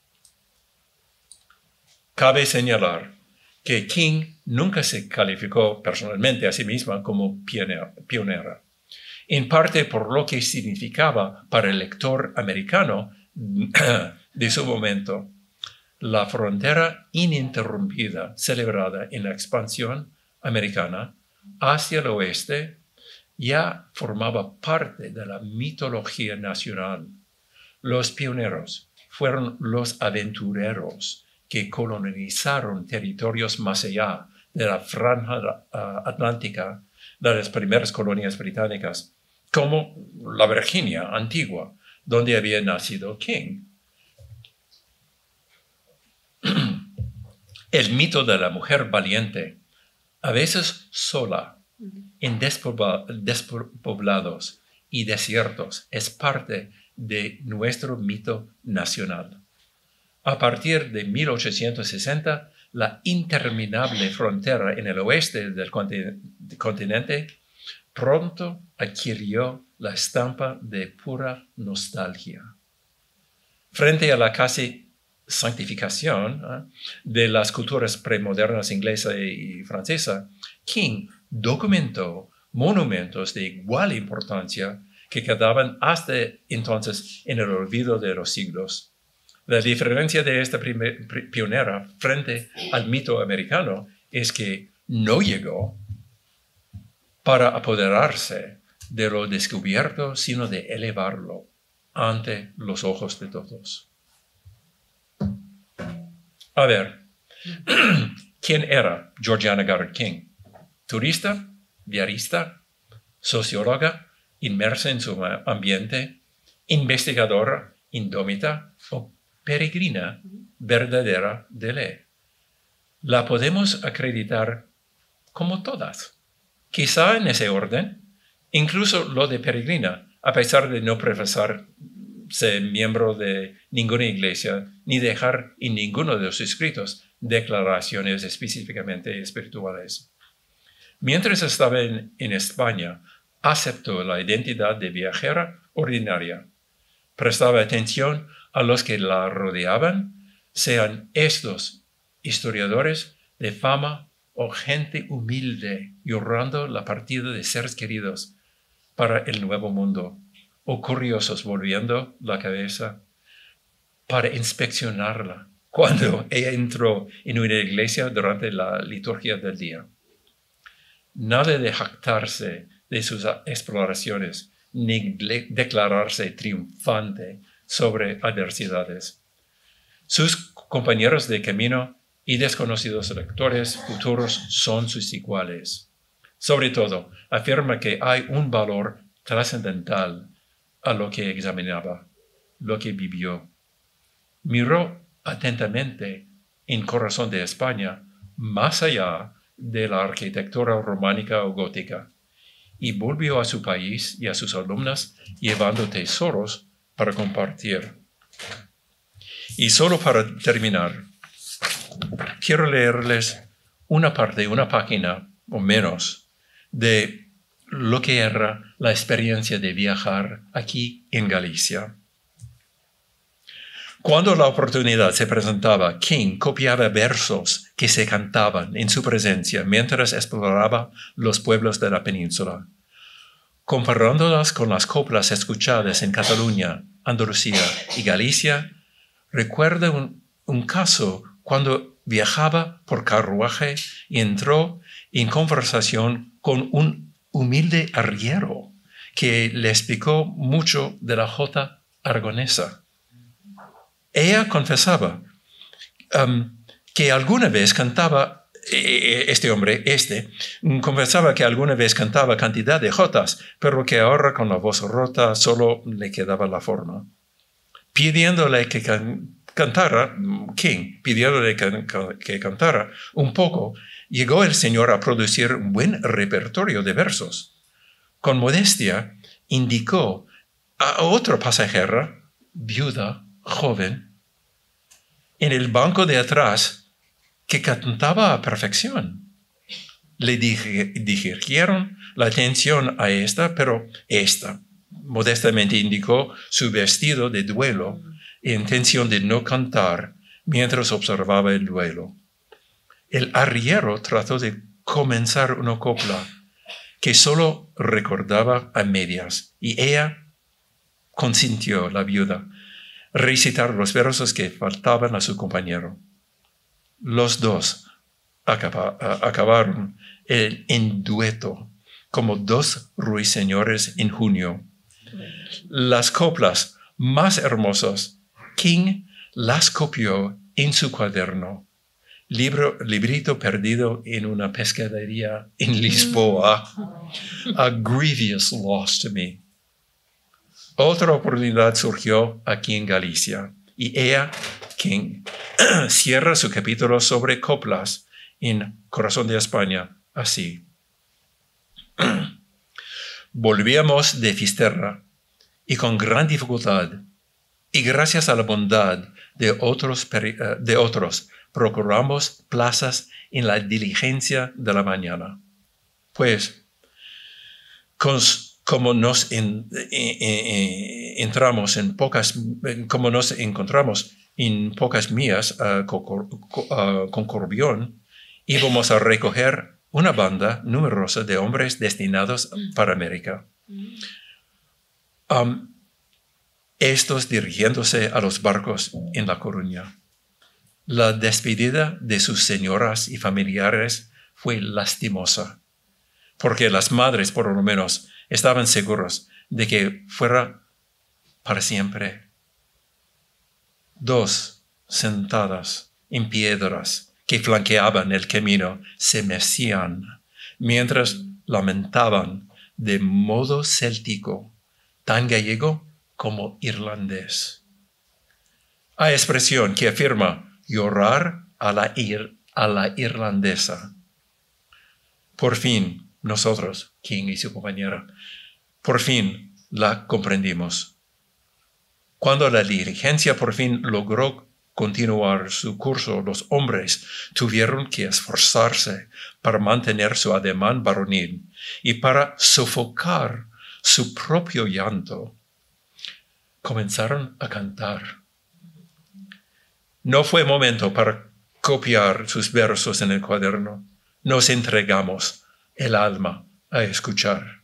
Cabe señalar que King nunca se calificó personalmente a sí misma como pionera, en parte por lo que significaba para el lector americano de su momento. La frontera ininterrumpida celebrada en la expansión americana hacia el oeste ya formaba parte de la mitología nacional. Los pioneros fueron los aventureros que colonizaron territorios más allá de la franja uh, atlántica de las primeras colonias británicas, como la Virginia antigua, donde había nacido King. El mito de la mujer valiente, a veces sola, en despoblados y desiertos, es parte de nuestro mito nacional. A partir de mil ochocientos sesenta, la interminable frontera en el oeste del continente pronto adquirió la estampa de pura nostalgia. Frente a la casi santificación ¿eh? de las culturas premodernas inglesa y francesa, King documentó monumentos de igual importancia que quedaban hasta entonces en el olvido de los siglos. La diferencia de esta primer, pionera frente al mito americano es que no llegó para apoderarse de lo descubierto, sino de elevarlo ante los ojos de todos. A ver, ¿quién era Georgiana Garrett King? ¿Turista? ¿Diarista? ¿Socióloga? ¿Inmersa en su ambiente? ¿Investigadora? ¿Indómita? ¿O peregrina verdadera de ley? La podemos acreditar como todas. Quizá en ese orden, incluso lo de peregrina, a pesar de no profesar ser miembro de ninguna iglesia, ni dejar en ninguno de los escritos declaraciones específicamente espirituales. Mientras estaba en, en España, aceptó la identidad de viajera ordinaria. Prestaba atención a los que la rodeaban, sean estos historiadores de fama o gente humilde, llorando la partida de seres queridos para el nuevo mundo, o curiosos volviendo la cabeza para inspeccionarla cuando ella entró en una iglesia durante la liturgia del día. Nada de jactarse de sus exploraciones, ni declararse triunfante sobre adversidades. Sus compañeros de camino y desconocidos lectores futuros son sus iguales. Sobre todo, afirma que hay un valor trascendental a lo que examinaba, lo que vivió. Miró atentamente en Corazón de España más allá de la arquitectura románica o gótica y volvió a su país y a sus alumnas llevando tesoros para compartir. Y solo para terminar, quiero leerles una parte, una página o menos de lo que era la experiencia de viajar aquí en Galicia. Cuando la oportunidad se presentaba, King copiaba versos que se cantaban en su presencia mientras exploraba los pueblos de la península. Comparándolas con las coplas escuchadas en Cataluña, Andalucía y Galicia, recuerda un, un caso cuando viajaba por carruaje y entró en conversación con un humilde arriero que le explicó mucho de la jota aragonesa. Ella confesaba um, que alguna vez cantaba, eh, este hombre, este, confesaba que alguna vez cantaba cantidad de jotas, pero que ahora con la voz rota solo le quedaba la forma. Pidiéndole que can, cantara, King, pidiéndole que, que cantara un poco, llegó el Señor a producir un buen repertorio de versos. Con modestia, indicó a otra pasajera, viuda, joven, en el banco de atrás, que cantaba a perfección. Le dirigieron la atención a esta, pero esta modestamente indicó su vestido de duelo e intención de no cantar mientras observaba el duelo. El arriero trató de comenzar una copla que solo recordaba a medias, y ella consintió, la viuda, recitar los versos que faltaban a su compañero. Los dos acaba, acabaron el, en dueto, como dos ruiseñores en junio. Las coplas más hermosas, King las copió en su cuaderno, libro, librito perdido en una pescadería en Lisboa. A grievous loss to me. Otra oportunidad surgió aquí en Galicia y ella, King, cierra su capítulo sobre coplas en Corazón de España así. Volvíamos de Fisterra y con gran dificultad y gracias a la bondad de otros, de otros procuramos plazas en la diligencia de la mañana. Pues, con Como nos, en, en, en, entramos en pocas, como nos encontramos en pocas millas uh, con, uh, con Corbión, íbamos a recoger una banda numerosa de hombres destinados para América. Um, estos dirigiéndose a los barcos en La Coruña. La despedida de sus señoras y familiares fue lastimosa, porque las madres, por lo menos, estaban seguros de que fuera para siempre. Dos, sentadas en piedras que flanqueaban el camino, se mecían, mientras lamentaban de modo céltico, tan gallego como irlandés. Hay expresión que afirma llorar a la, ir, a la irlandesa. Por fin, nosotros, King y su compañera, por fin la comprendimos. Cuando la diligencia por fin logró continuar su curso, los hombres tuvieron que esforzarse para mantener su ademán varonil y para sofocar su propio llanto. Comenzaron a cantar. No fue momento para copiar sus versos en el cuaderno. Nos entregamos el alma a escuchar.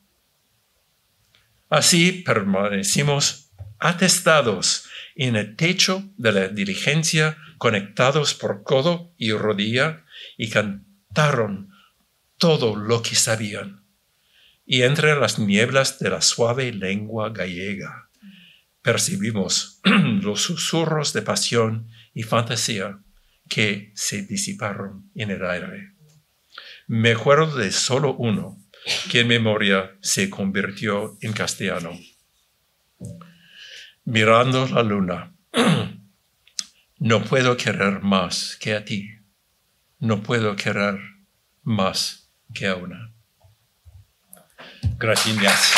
Así permanecimos atestados en el techo de la diligencia, conectados por codo y rodilla, y cantaron todo lo que sabían. Y entre las nieblas de la suave lengua gallega, percibimos los susurros de pasión y fantasía que se disiparon en el aire. Me acuerdo de solo uno, que en memoria se convirtió en castellano. Mirando la luna, no puedo querer más que a ti, no puedo querer más que a una. Gracias.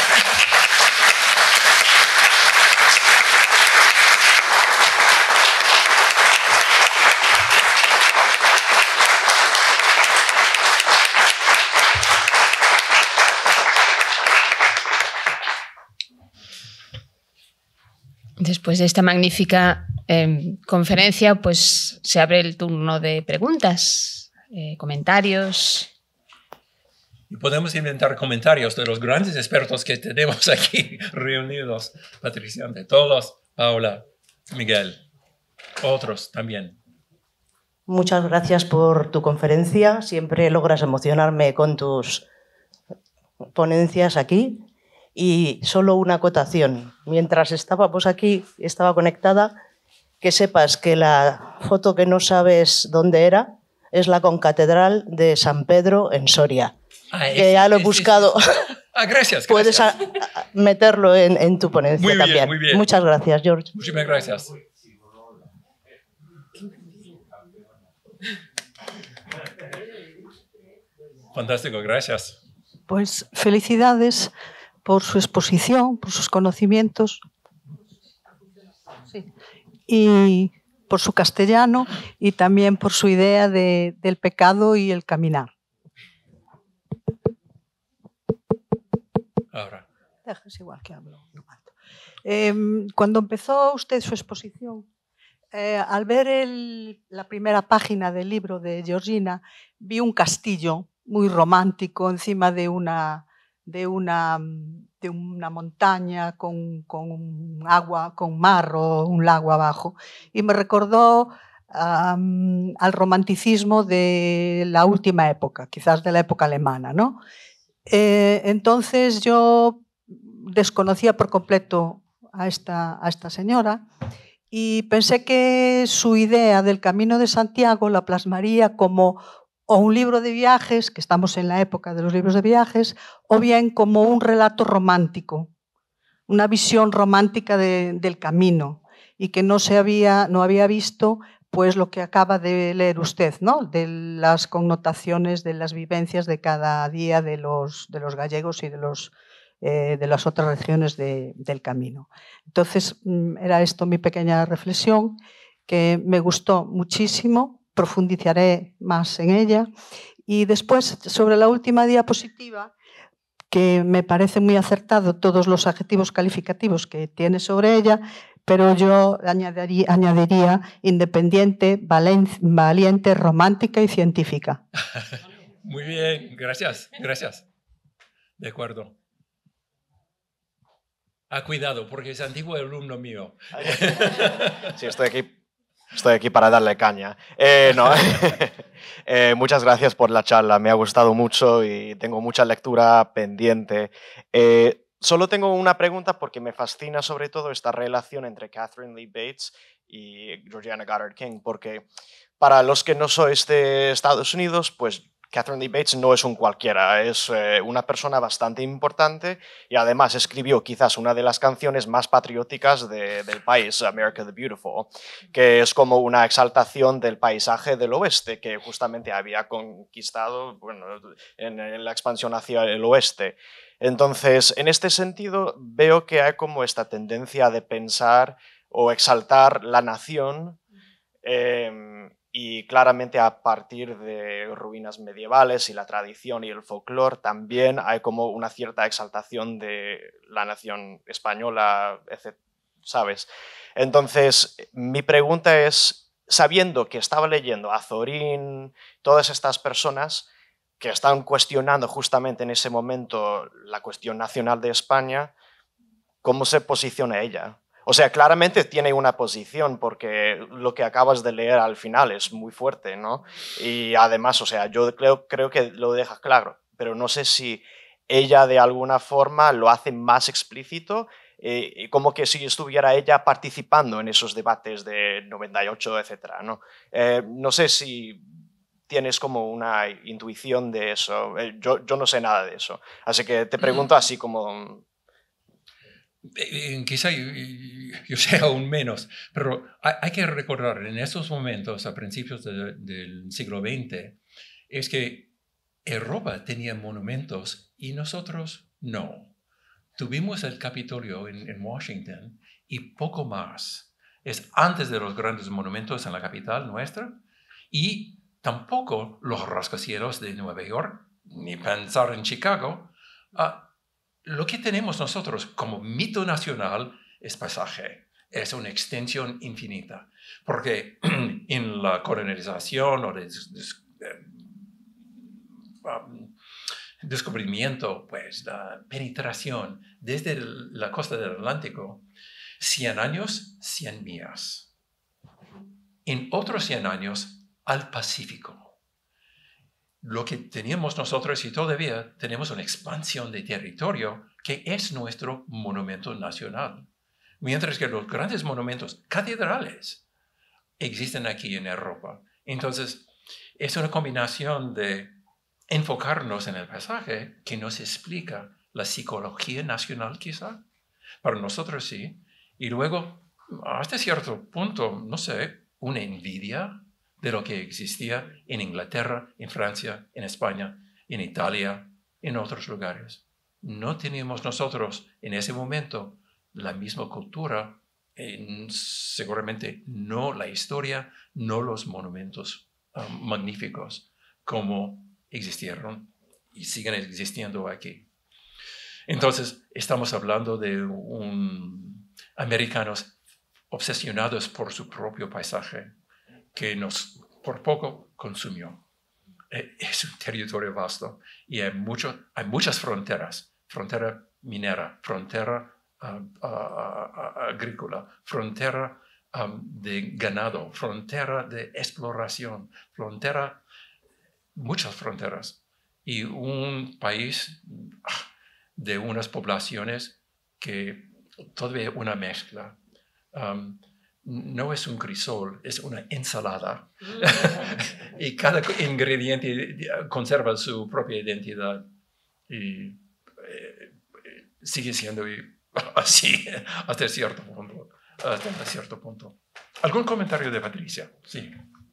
Después de esta magnífica eh, conferencia, pues se abre el turno de preguntas, eh, comentarios. Y podemos inventar comentarios de los grandes expertos que tenemos aquí reunidos. Patricia, de todos, Paula, Miguel, otros también. Muchas gracias por tu conferencia. Siempre logras emocionarme con tus ponencias aquí. Y solo una acotación. Mientras estábamos aquí, estaba conectada, que sepas que la foto que no sabes dónde era es la concatedral de San Pedro en Soria. Ah, que ya lo he buscado. Es, es, es. Ah, gracias, gracias. Puedes a, a meterlo en, en tu ponencia muy bien, también. Muy bien. Muchas gracias, George. Muchísimas gracias. Fantástico, gracias. Pues felicidades por su exposición, por sus conocimientos sí. y por su castellano y también por su idea de, del pecado y el caminar. Ahora. Dejas igual que hablo. Eh, cuando empezó usted su exposición, eh, al ver el, la primera página del libro de Georgina, vi un castillo muy romántico encima de una... de una, de una montaña con, con agua, con mar o un lago abajo. Y me recordó um, al romanticismo de la última época, quizás de la época alemana, ¿no? Eh, entonces yo desconocía por completo a esta, a esta señora y pensé que su idea del Camino de Santiago la plasmaría como o un libro de viajes, que estamos en la época de los libros de viajes, o bien como un relato romántico, una visión romántica de, del camino, y que no, se había, no había visto pues, lo que acaba de leer usted, ¿no? De las connotaciones de las vivencias de cada día de los, de los gallegos y de, los, eh, de las otras regiones de, del camino. Entonces, era esto mi pequeña reflexión, que me gustó muchísimo. Profundizaré más en ella. Y después, sobre la última diapositiva, que me parece muy acertado todos los adjetivos calificativos que tiene sobre ella, pero yo añadiría, añadiría independiente, valiente, romántica y científica. Muy bien, gracias, gracias. De acuerdo. Ah, cuidado, porque es antiguo alumno mío. Sí, estoy aquí, estoy aquí para darle caña. Eh, no. eh, muchas gracias por la charla, me ha gustado mucho y tengo mucha lectura pendiente. Eh, solo tengo una pregunta porque me fascina sobre todo esta relación entre Katharine Lee Bates y Georgiana Goddard King, porque para los que no sois de Estados Unidos, pues Katharine Lee Bates no es un cualquiera, es eh, una persona bastante importante y además escribió quizás una de las canciones más patrióticas de, del país, America the Beautiful, que es como una exaltación del paisaje del oeste que justamente había conquistado bueno, en, en la expansión hacia el oeste. Entonces, en este sentido, veo que hay como esta tendencia de pensar o exaltar la nación eh, y claramente a partir de ruinas medievales y la tradición y el folclore también hay como una cierta exaltación de la nación española, ¿sabes? Entonces, mi pregunta es, sabiendo que estaba leyendo a Zorín, todas estas personas que están cuestionando justamente en ese momento la cuestión nacional de España, ¿cómo se posiciona ella? O sea, claramente tiene una posición porque lo que acabas de leer al final es muy fuerte, ¿no? Y además, o sea, yo creo, creo que lo deja claro, pero no sé si ella de alguna forma lo hace más explícito, eh, como que si estuviera ella participando en esos debates de noventa y ocho, etcétera, ¿no? Eh, no sé si tienes como una intuición de eso. Eh, yo, yo no sé nada de eso. Así que te pregunto así como... Eh, quizá yo, yo sé aún menos, pero hay, hay que recordar en esos momentos, a principios de, del siglo veinte, es que Europa tenía monumentos y nosotros no. Tuvimos el Capitolio en, en Washington y poco más. Es antes de los grandes monumentos en la capital nuestra y tampoco los rascacielos de Nueva York, ni pensar en Chicago. Uh, Lo que tenemos nosotros como mito nacional es paisaje, es una extensión infinita, porque en la colonización o des, des, um, descubrimiento, pues la penetración desde la costa del Atlántico, cien años, cien millas. En otros cien años, al Pacífico. Lo que teníamos nosotros y todavía tenemos una expansión de territorio que es nuestro monumento nacional. Mientras que los grandes monumentos catedrales existen aquí en Europa. Entonces, es una combinación de enfocarnos en el paisaje que nos explica la psicología nacional quizá. Para nosotros sí. Y luego, hasta cierto punto, no sé, una envidia de lo que existía en Inglaterra, en Francia, en España, en Italia, en otros lugares. No teníamos nosotros en ese momento la misma cultura, eh, seguramente no la historia, no los monumentos uh, magníficos como existieron y siguen existiendo aquí. Entonces, estamos hablando de un, americanos obsesionados por su propio paisaje, que nos por poco consumió. Es un territorio vasto y hay, mucho, hay muchas fronteras. Frontera minera, frontera uh, uh, uh, agrícola, frontera um, de ganado, frontera de exploración, frontera, muchas fronteras. Y un país de unas poblaciones que todavía una mezcla. Um, No es un crisol, es una ensalada. Mm. Y cada ingrediente conserva su propia identidad. Y eh, sigue siendo así hasta cierto punto. Hasta cierto punto. ¿Algún comentario de Patricia? Sí.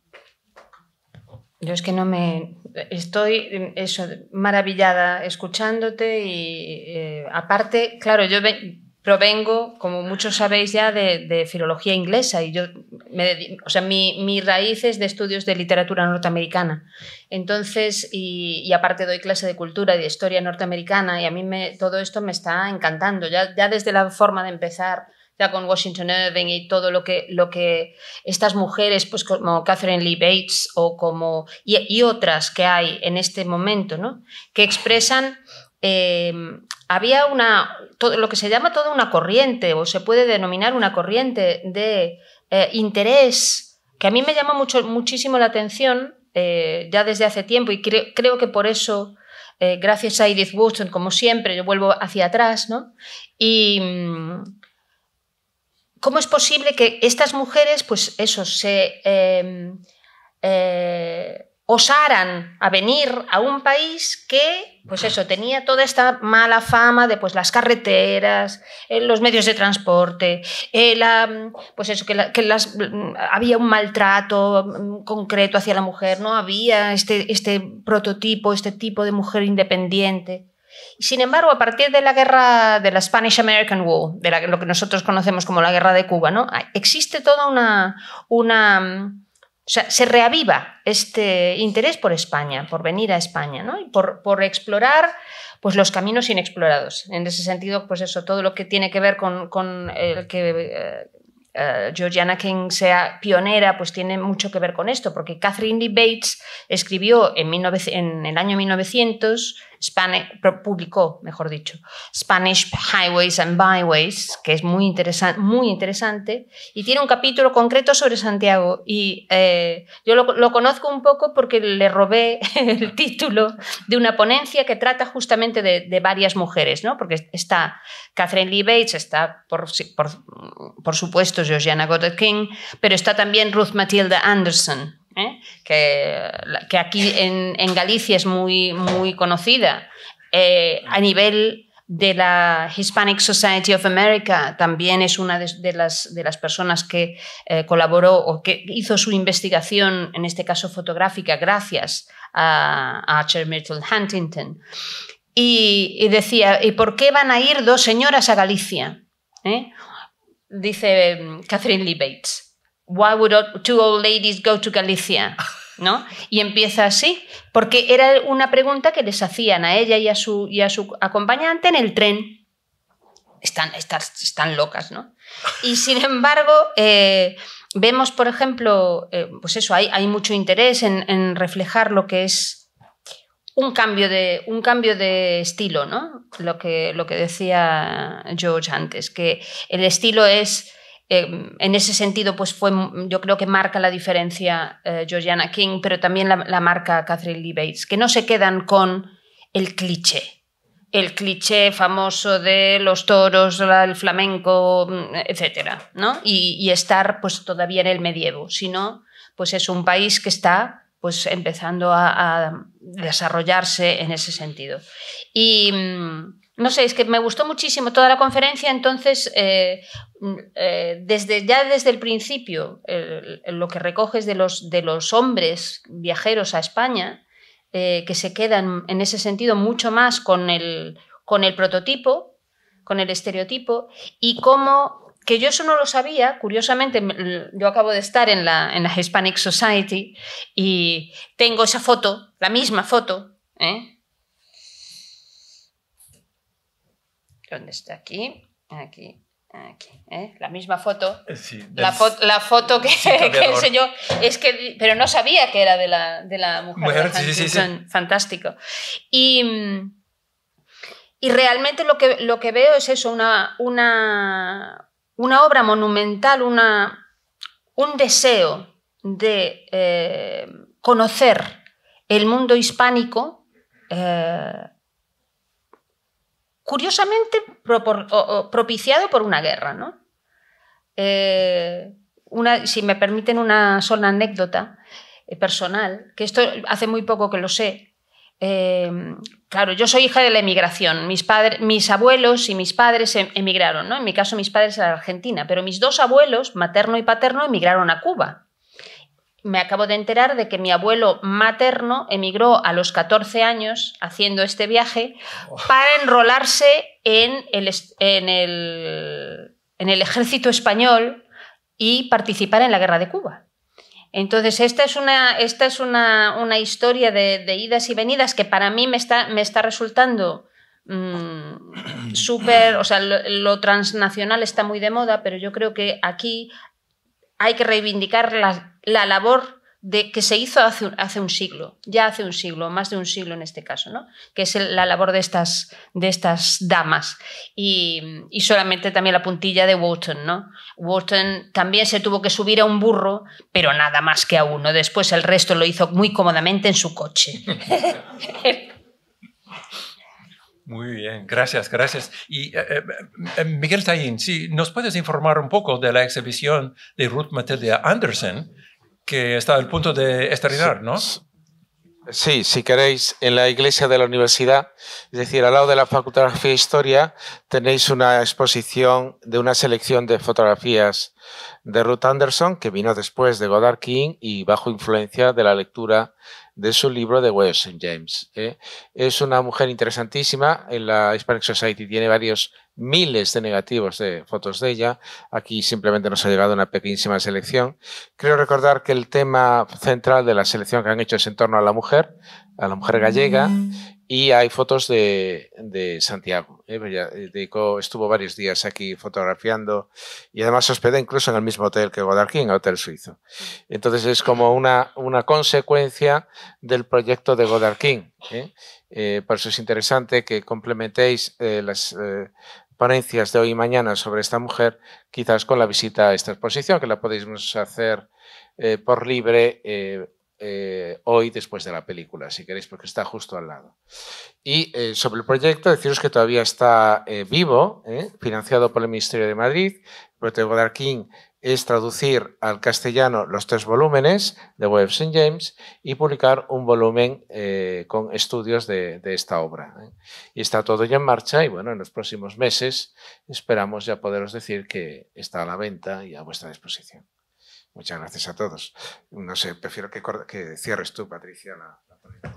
Yo es que no me... Estoy eso, maravillada escuchándote y eh, aparte, claro, yo... Ve... provengo, como muchos sabéis ya, de, de filología inglesa y yo, me, o sea, mi, mi raíz es de estudios de literatura norteamericana. Entonces, y, y aparte doy clase de cultura y de historia norteamericana y a mí me, todo esto me está encantando. Ya, ya desde la forma de empezar, ya con Washington Irving y todo lo que, lo que estas mujeres, pues como Catherine Lee Bates o como, y, y otras que hay en este momento, ¿no? Que expresan, eh, había una, todo, lo que se llama toda una corriente, o se puede denominar una corriente de eh, interés, que a mí me llama mucho, muchísimo la atención eh, ya desde hace tiempo, y cre, creo que por eso, eh, gracias a Edith Wharton, como siempre, yo vuelvo hacia atrás, ¿no? Y ¿cómo es posible que estas mujeres, pues eso, se eh, eh, osaran a venir a un país que, pues eso, tenía toda esta mala fama de pues las carreteras, eh, los medios de transporte, eh, la, pues eso, que, la, que las, había un maltrato concreto hacia la mujer, no había este, este prototipo, este tipo de mujer independiente. Sin embargo, a partir de la guerra de la Spanish-American War, de la, lo que nosotros conocemos como la guerra de Cuba, ¿no? Existe toda una, una... O sea, se reaviva este interés por España, por venir a España, ¿no? Y por, por explorar pues, los caminos inexplorados. En ese sentido, pues eso, todo lo que tiene que ver con, con el que... Eh, Uh, Georgiana King sea pionera, pues tiene mucho que ver con esto, porque Catherine Lee Bates escribió en, mil novecientos, en el año mil novecientos, Spanish, publicó, mejor dicho, Spanish Highways and Byways, que es muy, interesan, muy interesante, y tiene un capítulo concreto sobre Santiago, y eh, yo lo, lo conozco un poco porque le robé el título de una ponencia que trata justamente de, de varias mujeres, ¿no? Porque está Catherine Lee Bates, está, por, por, por supuesto, Georgiana Goddard King, pero está también Ruth Matilda Anderson, ¿eh? que, que aquí en, en Galicia es muy, muy conocida. Eh, a nivel de la Hispanic Society of America también es una de, de, las, de las personas que eh, colaboró o que hizo su investigación, en este caso fotográfica, gracias a, a Archer Myrtle Huntington. Y, y decía, ¿y por qué van a ir dos señoras a Galicia? ¿Eh? Dice Catherine Lee Bates, why would two old ladies go to Galicia? ¿No? Y empieza así, porque era una pregunta que les hacían a ella y a su, y a su acompañante en el tren. Están, están, están locas, ¿no? Y sin embargo, eh, vemos, por ejemplo, eh, pues eso, hay, hay mucho interés en, en reflejar lo que es un cambio de, un cambio de estilo, ¿no? Lo que, lo que decía George antes, que el estilo es, eh, en ese sentido, pues fue, yo creo que marca la diferencia eh, Georgiana King, pero también la, la marca Catherine Lee Bates, que no se quedan con el cliché, el cliché famoso de los toros, el flamenco, etcétera, ¿no? Y, y estar pues todavía en el medievo, sino pues es un país que está pues empezando a, a desarrollarse en ese sentido. Y no sé, es que me gustó muchísimo toda la conferencia, entonces eh, eh, desde, ya desde el principio eh, lo que recoges de los, de los hombres viajeros a España, eh, que se quedan en ese sentido mucho más con el, con el prototipo, con el estereotipo, y cómo... que yo eso no lo sabía, curiosamente, yo acabo de estar en la, en la Hispanic Society y tengo esa foto, la misma foto, ¿eh? ¿Dónde está? Aquí, aquí, aquí, ¿eh? La misma foto, sí, la, fo la foto que, sí, que enseñó, es que, pero no sabía que era de la, de la mujer, mujer de sí, sí, sí. Fantástico. Y... Y realmente lo que, lo que veo es eso, una, una, una obra monumental, una, un deseo de eh, conocer el mundo hispánico, eh, curiosamente propor, o, o, propiciado por una guerra, ¿no? Eh, una, si me permiten una sola anécdota eh, personal, que esto hace muy poco que lo sé. Eh, claro, yo soy hija de la emigración. Mis, padres, mis abuelos y mis padres emigraron, ¿no? En mi caso, mis padres a la Argentina, pero mis dos abuelos, materno y paterno, emigraron a Cuba. Me acabo de enterar de que mi abuelo materno emigró a los catorce años haciendo este viaje para enrolarse en el, en el, en el ejército español y participar en la guerra de Cuba. Entonces, esta es una, esta es una, una historia de, de idas y venidas que para mí me está, me está resultando mmm, súper, o sea, lo, lo transnacional está muy de moda, pero yo creo que aquí hay que reivindicar la, la labor de que se hizo hace un, hace un siglo, ya hace un siglo, más de un siglo en este caso, ¿no? Que es el, la labor de estas, de estas damas. Y, y solamente también la puntilla de Wotton, ¿no? Wotton también se tuvo que subir a un burro, pero nada más que a uno. Después el resto lo hizo muy cómodamente en su coche. Muy bien, gracias, gracias. Y eh, eh, Miguel Taín, si nos puedes informar un poco de la exhibición de Ruth Matilda Anderson, que está al punto de estrenar, ¿no? Sí, si queréis, en la iglesia de la universidad, es decir, al lado de la Facultad de Geografía e Historia, tenéis una exposición de una selección de fotografías de Ruth Anderson, que vino después de Goddard King y bajo influencia de la lectura de su libro The Way of Saint James. ¿eh? Es una mujer interesantísima. En la Hispanic Society tiene varios miles de negativos de fotos de ella. Aquí simplemente nos ha llegado una pequeñísima selección. Creo recordar que el tema central de la selección que han hecho es en torno a la mujer, a la mujer gallega, y hay fotos de, de Santiago. ¿eh? Dedicó, estuvo varios días aquí fotografiando y además se hospeda incluso en el mismo hotel que Goddard King, Hotel Suizo. Entonces es como una, una consecuencia del proyecto de Goddard King. ¿eh? Eh, por eso es interesante que complementéis eh, las eh, ponencias de hoy y mañana sobre esta mujer, quizás con la visita a esta exposición, que la podéis hacer eh, por libre eh, Eh, hoy después de la película, si queréis, porque está justo al lado. Y eh, sobre el proyecto, deciros que todavía está eh, vivo, eh, financiado por el Ministerio de Madrid. El proyecto de Goddard King es traducir al castellano los tres volúmenes de Way of Saint James y publicar un volumen eh, con estudios de, de esta obra. ¿eh? Y está todo ya en marcha y bueno, en los próximos meses esperamos ya poderos decir que está a la venta y a vuestra disposición. Muchas gracias a todos. No sé, prefiero que, que cierres tú, Patricia, la, la ponencia.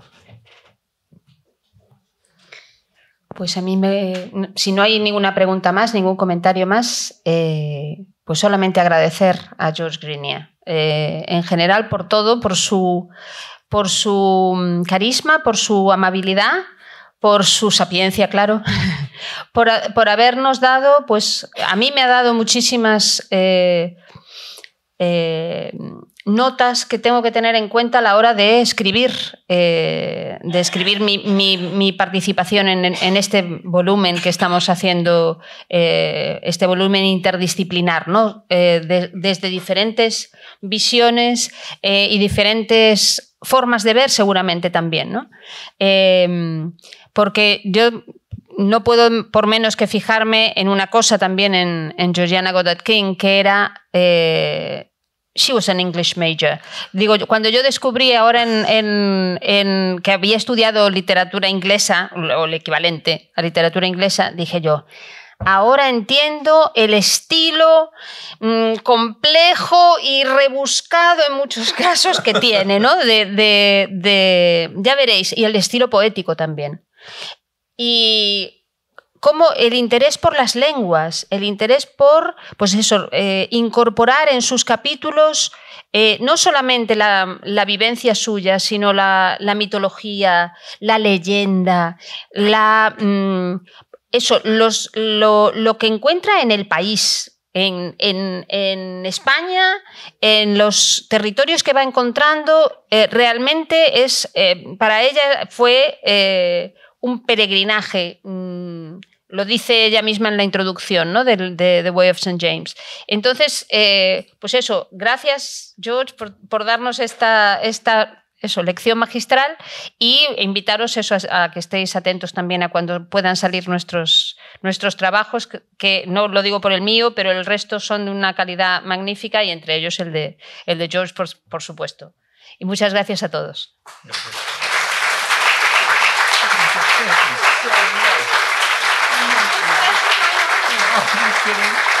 Pues a mí, me, si no hay ninguna pregunta más, ningún comentario más, eh, pues solamente agradecer a George Grenier. Eh, en general, por todo, por su, por su carisma, por su amabilidad, por su sapiencia, claro, por, por habernos dado, pues a mí me ha dado muchísimas... Eh, Eh, notas que tengo que tener en cuenta a la hora de escribir, eh, de escribir mi, mi, mi participación en, en este volumen que estamos haciendo, eh, este volumen interdisciplinar, ¿no? eh, de, desde diferentes visiones eh, y diferentes formas de ver seguramente también, ¿no? Eh, porque yo... no puedo por menos que fijarme en una cosa también en, en Georgiana Goddard King, que era... Eh, she was an English major. Digo, cuando yo descubrí ahora en, en, en que había estudiado literatura inglesa, o el equivalente a literatura inglesa, dije yo, ahora entiendo el estilo mmm, complejo y rebuscado en muchos casos que tiene, ¿no? De, de, de, ya veréis, y el estilo poético también. Y cómo el interés por las lenguas, el interés por, pues eso, eh, incorporar en sus capítulos eh, no solamente la, la vivencia suya, sino la, la mitología, la leyenda, la, mmm, eso, los, lo, lo que encuentra en el país, en, en, en España, en los territorios que va encontrando, eh, realmente es, eh, para ella fue... Eh, un peregrinaje, mmm, lo dice ella misma en la introducción, ¿no? de, de The Way of Saint James. Entonces, eh, pues eso, gracias George por, por darnos esta, esta eso, lección magistral y invitaros eso, a, a que estéis atentos también a cuando puedan salir nuestros, nuestros trabajos, que, que no lo digo por el mío, pero el resto son de una calidad magnífica y entre ellos el de, el de George, por, por supuesto. Y muchas gracias a todos. Gracias. Kidding.